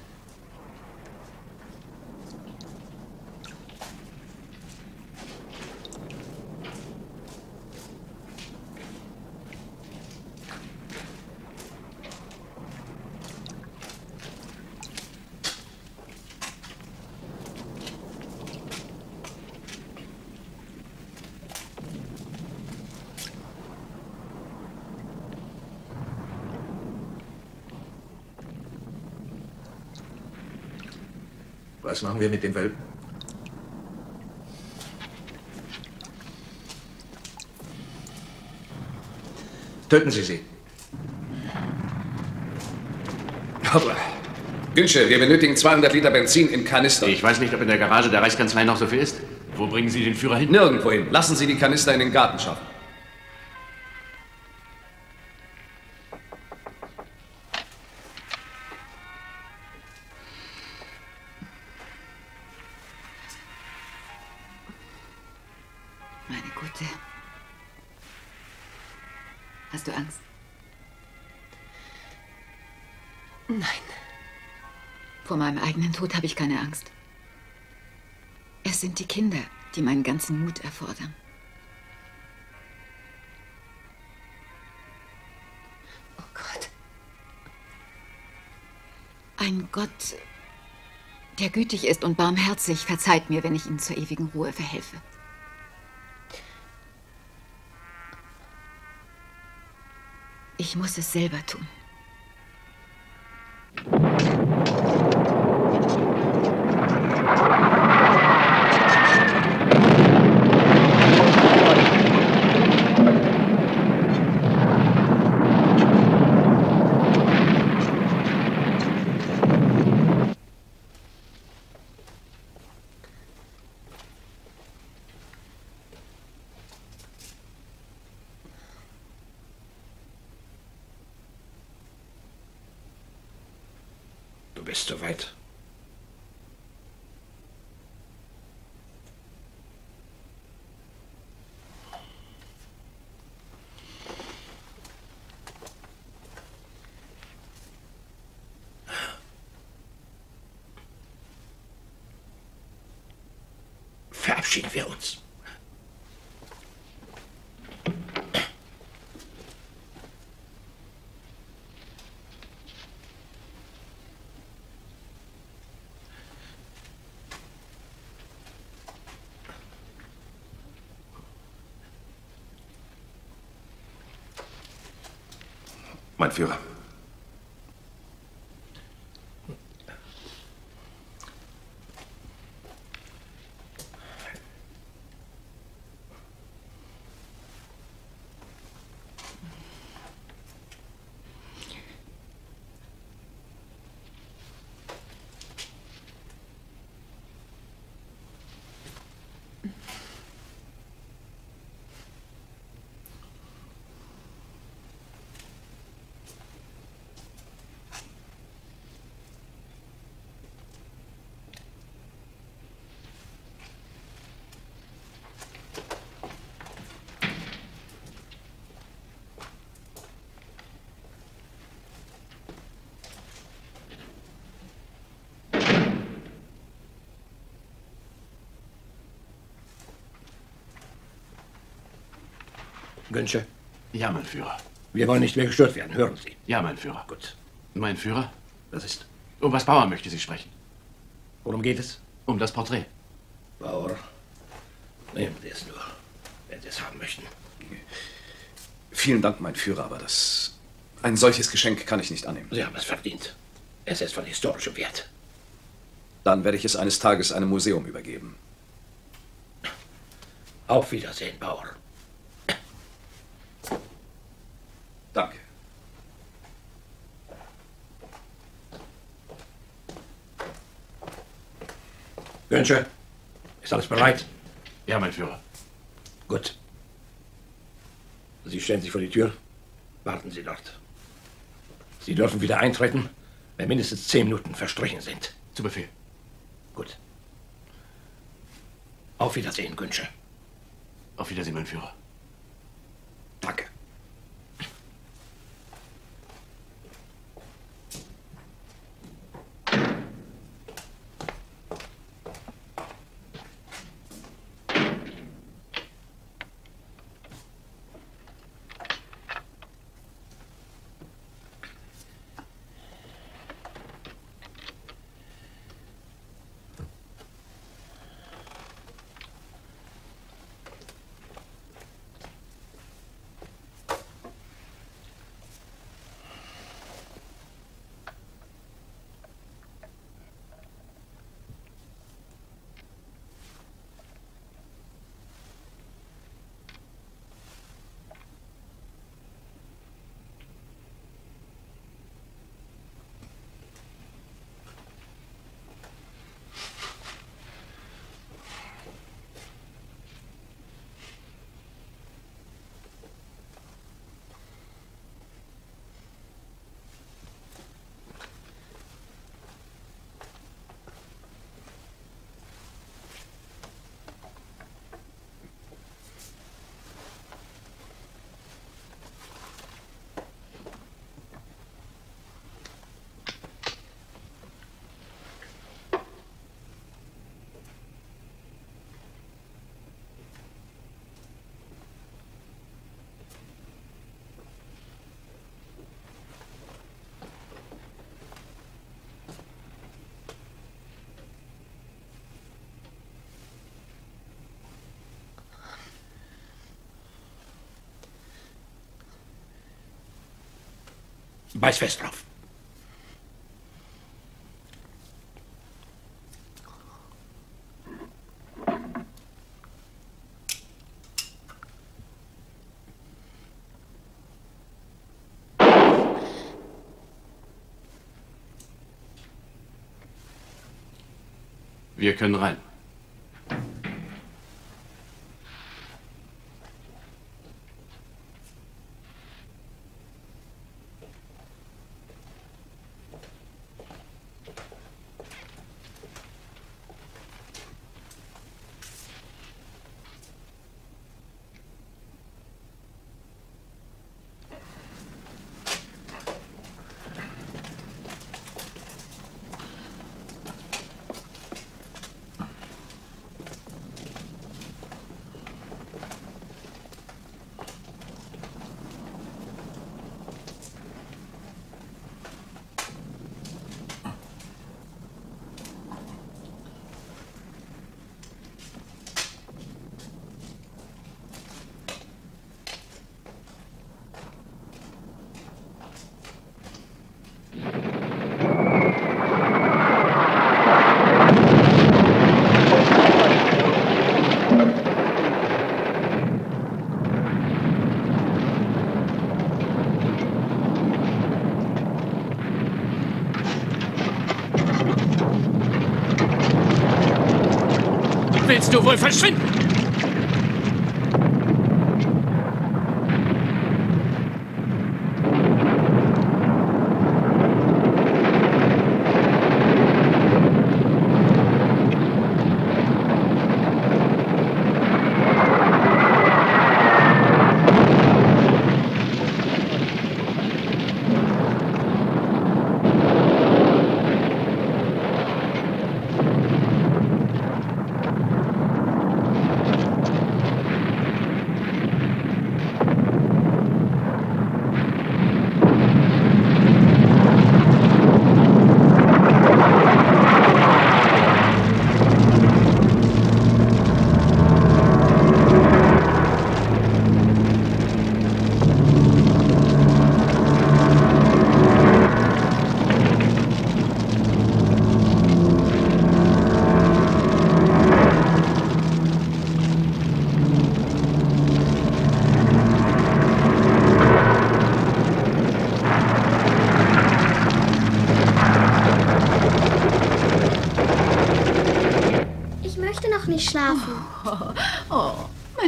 Was machen wir mit den Welpen? Töten Sie sie. Aber Günsche, wir benötigen 200 Liter Benzin in Kanister. Ich weiß nicht, ob in der Garage der Reichskanzlei noch so viel ist. Wo bringen Sie den Führer hin? Nirgendwo hin. Lassen Sie die Kanister in den Garten schaffen. Meine Gute. Hast du Angst? Nein. Vor meinem eigenen Tod habe ich keine Angst. Es sind die Kinder, die meinen ganzen Mut erfordern. Oh Gott. Ein Gott, der gütig ist und barmherzig, verzeiht mir, wenn ich Ihnen zur ewigen Ruhe verhelfe. Ich muss es selber tun. Du bist soweit. Verabschieden wir uns. Mein Führer. Günsche? Ja, mein Führer. Wir wollen nicht mehr gestört werden, hören Sie. Ja, mein Führer. Gut. Mein Führer? Was ist? Oberst Bauer möchte Sie sprechen. Worum geht es? Um das Porträt. Bauer, nehmen Sie es nur, wenn Sie es haben möchten. Vielen Dank, mein Führer, aber ein solches Geschenk kann ich nicht annehmen. Sie haben es verdient. Es ist von historischem Wert. Dann werde ich es eines Tages einem Museum übergeben. Auf Wiedersehen, Bauer. Danke. Günsche, ist alles bereit? Ja, mein Führer. Gut. Sie stellen sich vor die Tür. Warten Sie dort. Sie dürfen wieder eintreten, wenn mindestens 10 Minuten verstrichen sind. Zu Befehl. Gut. Auf Wiedersehen, Günsche. Auf Wiedersehen, mein Führer. Danke. Beiß fest drauf. Wir können rein. Willst du wohl verschwinden?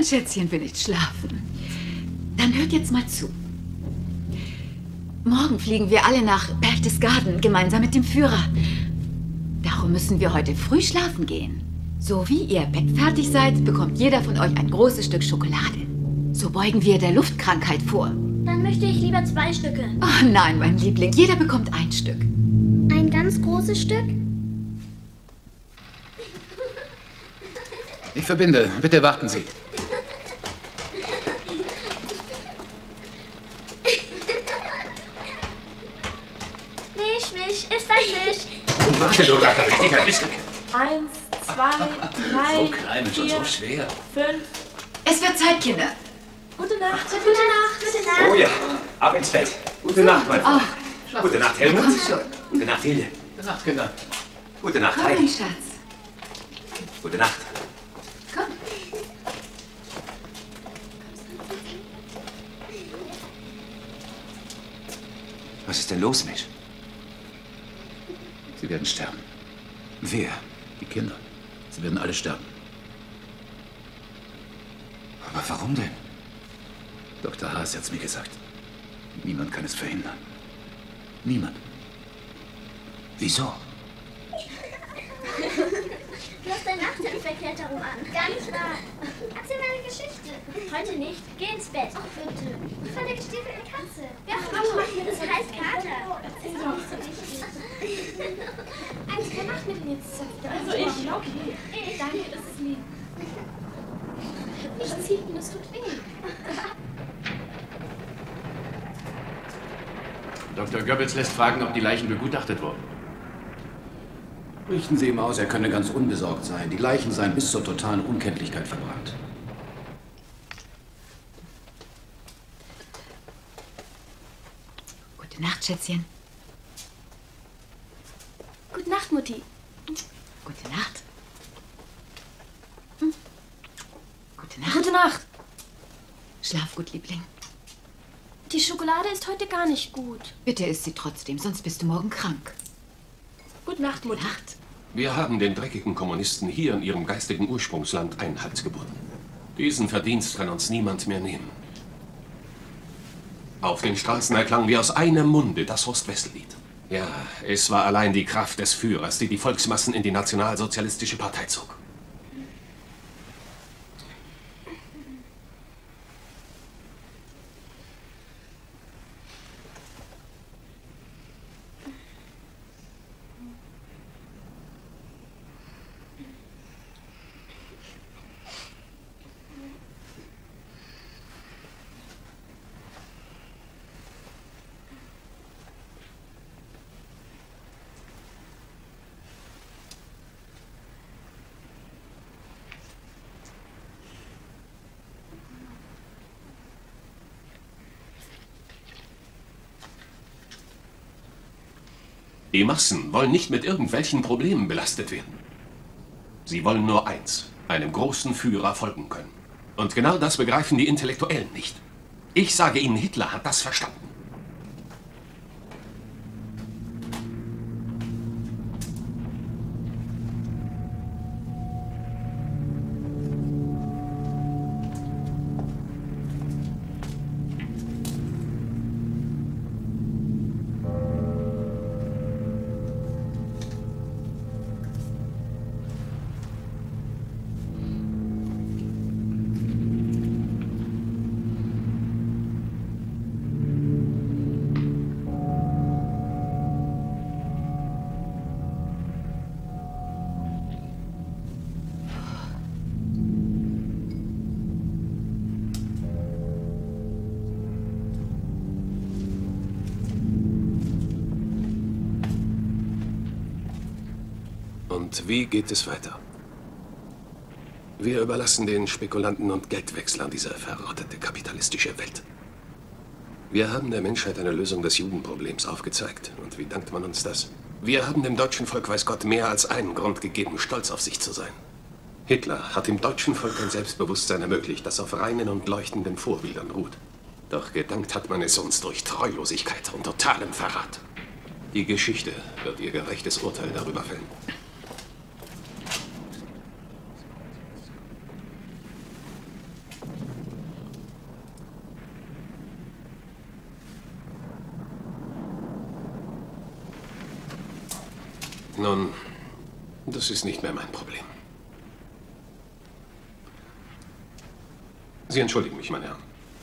Mein Schätzchen will nicht schlafen. Dann hört jetzt mal zu. Morgen fliegen wir alle nach Berchtesgaden gemeinsam mit dem Führer. Darum müssen wir heute früh schlafen gehen. So wie ihr bettfertig seid, bekommt jeder von euch ein großes Stück Schokolade. So beugen wir der Luftkrankheit vor. Dann möchte ich lieber 2 Stücke. Oh nein, mein Liebling, jeder bekommt ein Stück. Ein ganz großes Stück? Ich verbinde. Bitte warten Sie. Misch, ist ein Misch. Warte, du Racker, richtiger Mist. 1, 2, 3, So klein und schon 4, so schwer. 5. Es wird Zeit, Kinder. Gute Nacht. Gute Nacht. Gute Nacht. Oh ja, ab ins Bett. Gute Nacht, mein Freund. Gute Nacht, Helmut. Komm schon. Gute Nacht, Hilde. Gute Nacht, Kinder. Gute Nacht, Komm, mein Heidi. Schatz. Gute Nacht. Komm. Was ist denn los, Misch? Sie werden sterben. Wer? Die Kinder. Sie werden alle sterben. Aber warum denn? Dr. Haas hat es mir gesagt. Niemand kann es verhindern. Niemand. Wieso? Du hast deine Achterverkehrsung an. Gar nicht wahr. Erzähl mir eine Geschichte. Heute nicht. Geh ins Bett. Ach, bitte. Von der gestiefelten Katze. Ja, das heißt Kater. Das ist doch nicht so wichtig. Eins kann Nachtmittel jetzt züchten. Also ich, okay. Danke, das ist lieb. Nicht ziehen, das tut weh. Dr. Goebbels lässt fragen, ob die Leichen begutachtet wurden. Richten Sie ihm aus, er könne ganz unbesorgt sein. Die Leichen seien bis zur totalen Unkenntlichkeit verbrannt. Gute Nacht, Schätzchen. Gute Nacht, Mutti. Gute Nacht. Gute Nacht. Gute Nacht. Schlaf gut, Liebling. Die Schokolade ist heute gar nicht gut. Bitte isst sie trotzdem, sonst bist du morgen krank. Gute Nacht, Mutter. Wir haben den dreckigen Kommunisten hier in ihrem geistigen Ursprungsland Einhalt geboten. Diesen Verdienst kann uns niemand mehr nehmen. Auf den Straßen erklang wie aus einem Munde das Horst-Wessel-Lied. Ja, es war allein die Kraft des Führers, die die Volksmassen in die Nationalsozialistische Partei zog. Die Massen wollen nicht mit irgendwelchen Problemen belastet werden. Sie wollen nur eins, einem großen Führer folgen können. Und genau das begreifen die Intellektuellen nicht. Ich sage Ihnen, Hitler hat das verstanden. Und wie geht es weiter? Wir überlassen den Spekulanten und Geldwechslern diese verrottete kapitalistische Welt. Wir haben der Menschheit eine Lösung des Judenproblems aufgezeigt. Und wie dankt man uns das? Wir haben dem deutschen Volk, weiß Gott, mehr als einen Grund gegeben, stolz auf sich zu sein. Hitler hat dem deutschen Volk ein Selbstbewusstsein ermöglicht, das auf reinen und leuchtenden Vorbildern ruht. Doch gedankt hat man es uns durch Treulosigkeit und totalen Verrat. Die Geschichte wird ihr gerechtes Urteil darüber fällen. Nun, das ist nicht mehr mein Problem. Sie entschuldigen mich, meine Herren.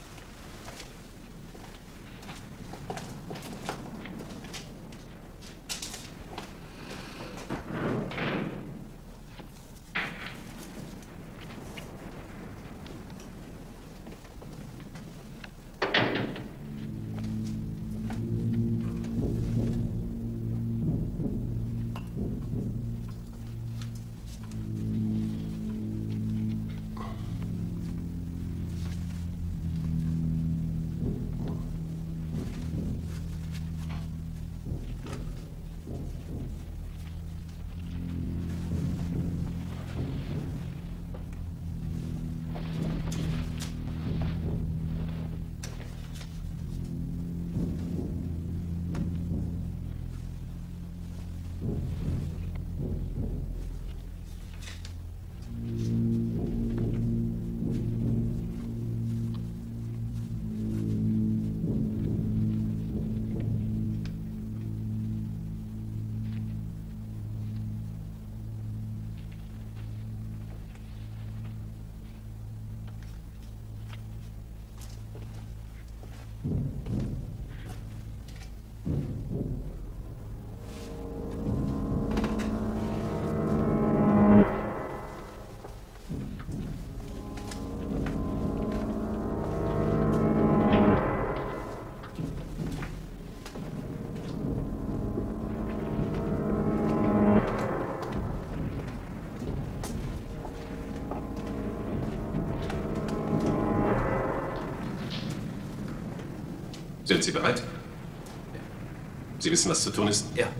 Sind Sie bereit? Sie wissen, was zu tun ist? Ja.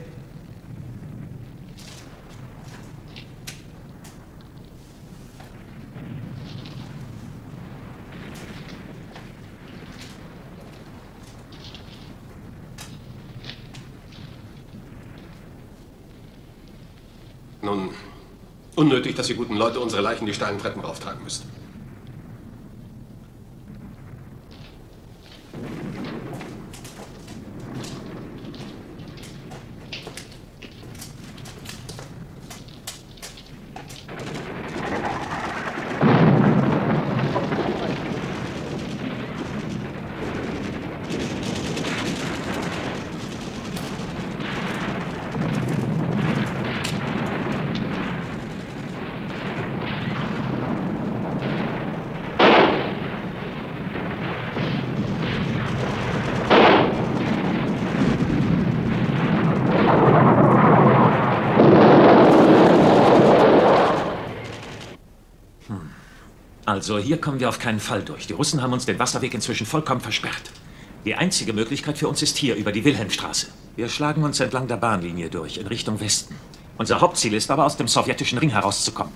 Nun, unnötig, dass ihr guten Leute unsere Leichen die steilen Treppen rauftragen müsst. Also, hier kommen wir auf keinen Fall durch. Die Russen haben uns den Wasserweg inzwischen vollkommen versperrt. Die einzige Möglichkeit für uns ist hier über die Wilhelmstraße. Wir schlagen uns entlang der Bahnlinie durch, in Richtung Westen. Unser Hauptziel ist aber, aus dem sowjetischen Ring herauszukommen.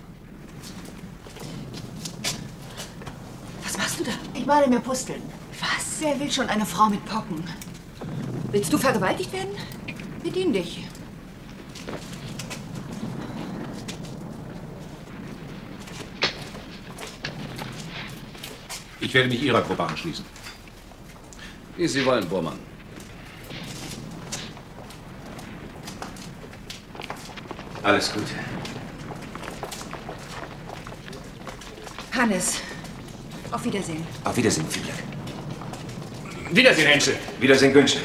Was machst du da? Ich male mir Pusteln. Was? Wer will schon eine Frau mit Pocken? Willst du vergewaltigt werden? Bedien dich. Ich werde mich Ihrer Gruppe anschließen. Wie Sie wollen, Bormann. Alles gut. Hannes, auf Wiedersehen. Auf Wiedersehen, viel Glück. Wiedersehen, Henschel. Wiedersehen, Günsche.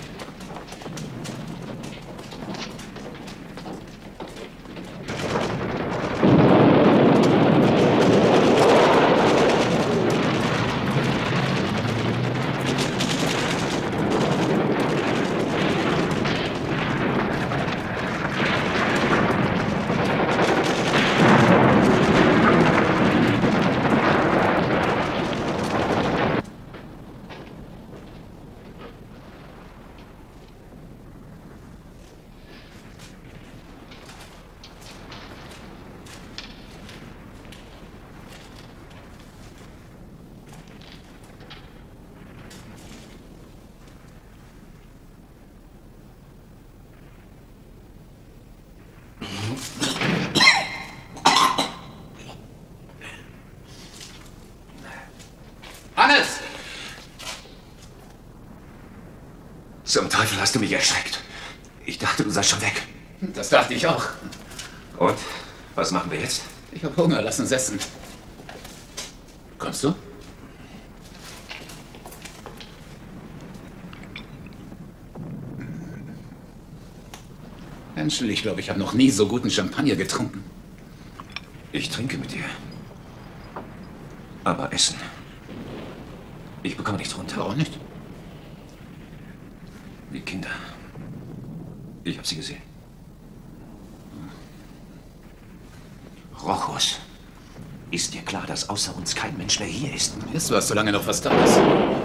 Hannes! Zum Teufel hast du mich erschreckt. Ich dachte, du seist schon weg. Das dachte ich auch. Und? Was machen wir jetzt? Ich habe Hunger, lass uns essen. Kommst du? Menschel, ich glaube, ich habe noch nie so guten Champagner getrunken. Ich trinke mit dir. Aber essen. Ich bekomme nichts runter. Warum nicht? Die Kinder. Ich habe sie gesehen. Rochus, ist dir klar, dass außer uns kein Mensch mehr hier ist? Ist was, solange noch was da ist.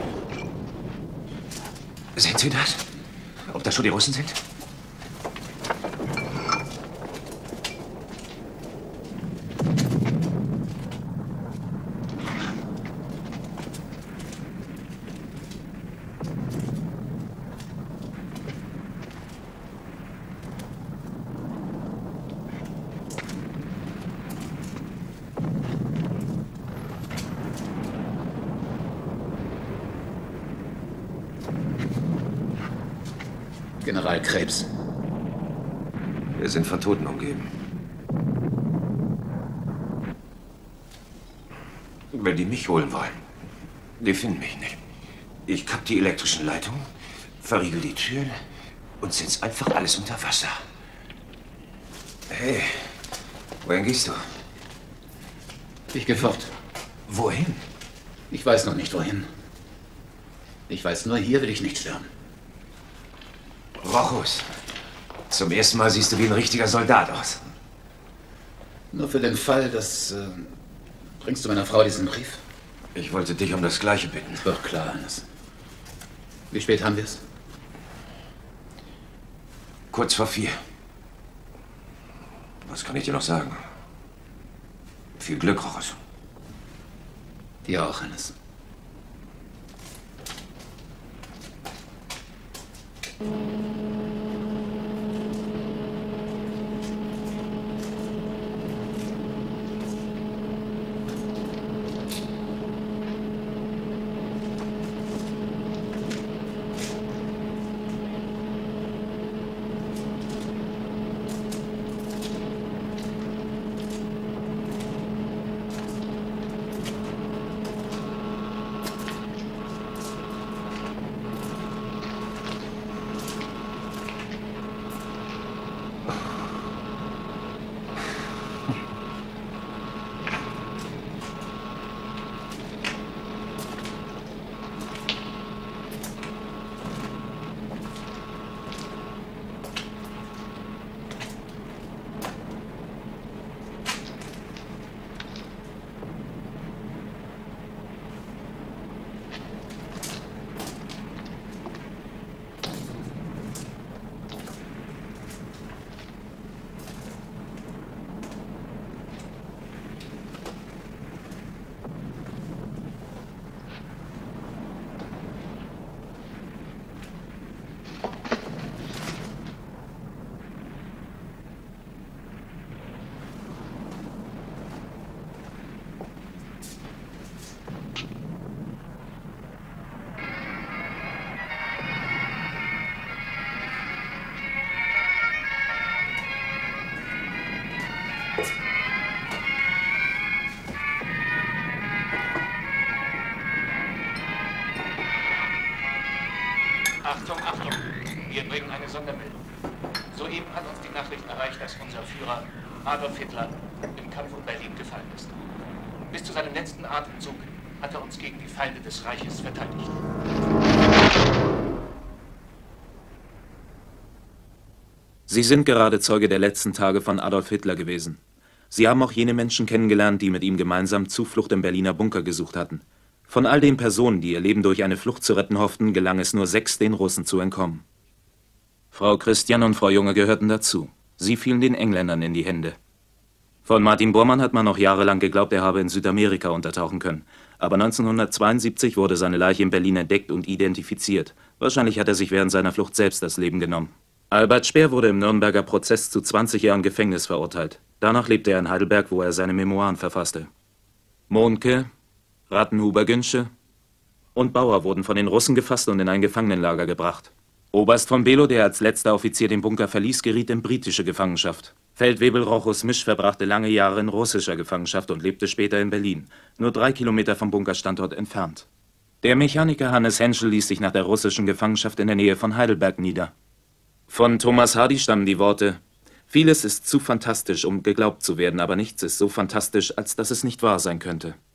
Sind Sie das? Ob das schon die Russen sind? General Krebs. Wir sind von Toten umgeben. Wenn die mich holen wollen, die finden mich nicht. Ich kapp die elektrischen Leitungen, verriegel die Türen und setz einfach alles unter Wasser. Hey, wohin gehst du? Ich gehe fort. Wohin? Ich weiß noch nicht, wohin. Ich weiß nur, hier will ich nicht sterben. Rochus, zum ersten Mal siehst du wie ein richtiger Soldat aus. Nur für den Fall, dass... bringst du meiner Frau diesen Brief? Ich wollte dich um das Gleiche bitten. Ist doch klar, Hannes. Wie spät haben wir es? Kurz vor 4. Was kann ich dir noch sagen? Viel Glück, Rochus. Dir auch, Hannes. Achtung, Achtung! Wir bringen eine Sondermeldung. Soeben hat uns die Nachricht erreicht, dass unser Führer Adolf Hitler im Kampf um Berlin gefallen ist. Bis zu seinem letzten Atemzug hat er uns gegen die Feinde des Reiches verteidigt. Sie sind gerade Zeuge der letzten Tage von Adolf Hitler gewesen. Sie haben auch jene Menschen kennengelernt, die mit ihm gemeinsam Zuflucht im Berliner Bunker gesucht hatten. Von all den Personen, die ihr Leben durch eine Flucht zu retten hofften, gelang es nur 6, den Russen zu entkommen. Frau Christian und Frau Junge gehörten dazu. Sie fielen den Engländern in die Hände. Von Martin Bormann hat man noch jahrelang geglaubt, er habe in Südamerika untertauchen können. Aber 1972 wurde seine Leiche in Berlin entdeckt und identifiziert. Wahrscheinlich hat er sich während seiner Flucht selbst das Leben genommen. Albert Speer wurde im Nürnberger Prozess zu 20 Jahren Gefängnis verurteilt. Danach lebte er in Heidelberg, wo er seine Memoiren verfasste. Mohnke, Rattenhuber-Günsche und Bauer wurden von den Russen gefasst und in ein Gefangenenlager gebracht. Oberst von Belo, der als letzter Offizier den Bunker verließ, geriet in britische Gefangenschaft. Feldwebel Rochus Misch verbrachte lange Jahre in russischer Gefangenschaft und lebte später in Berlin, nur 3 Kilometer vom Bunkerstandort entfernt. Der Mechaniker Hannes Henschel ließ sich nach der russischen Gefangenschaft in der Nähe von Heidelberg nieder. Von Thomas Hardy stammen die Worte: Vieles ist zu fantastisch, um geglaubt zu werden, aber nichts ist so fantastisch, als dass es nicht wahr sein könnte.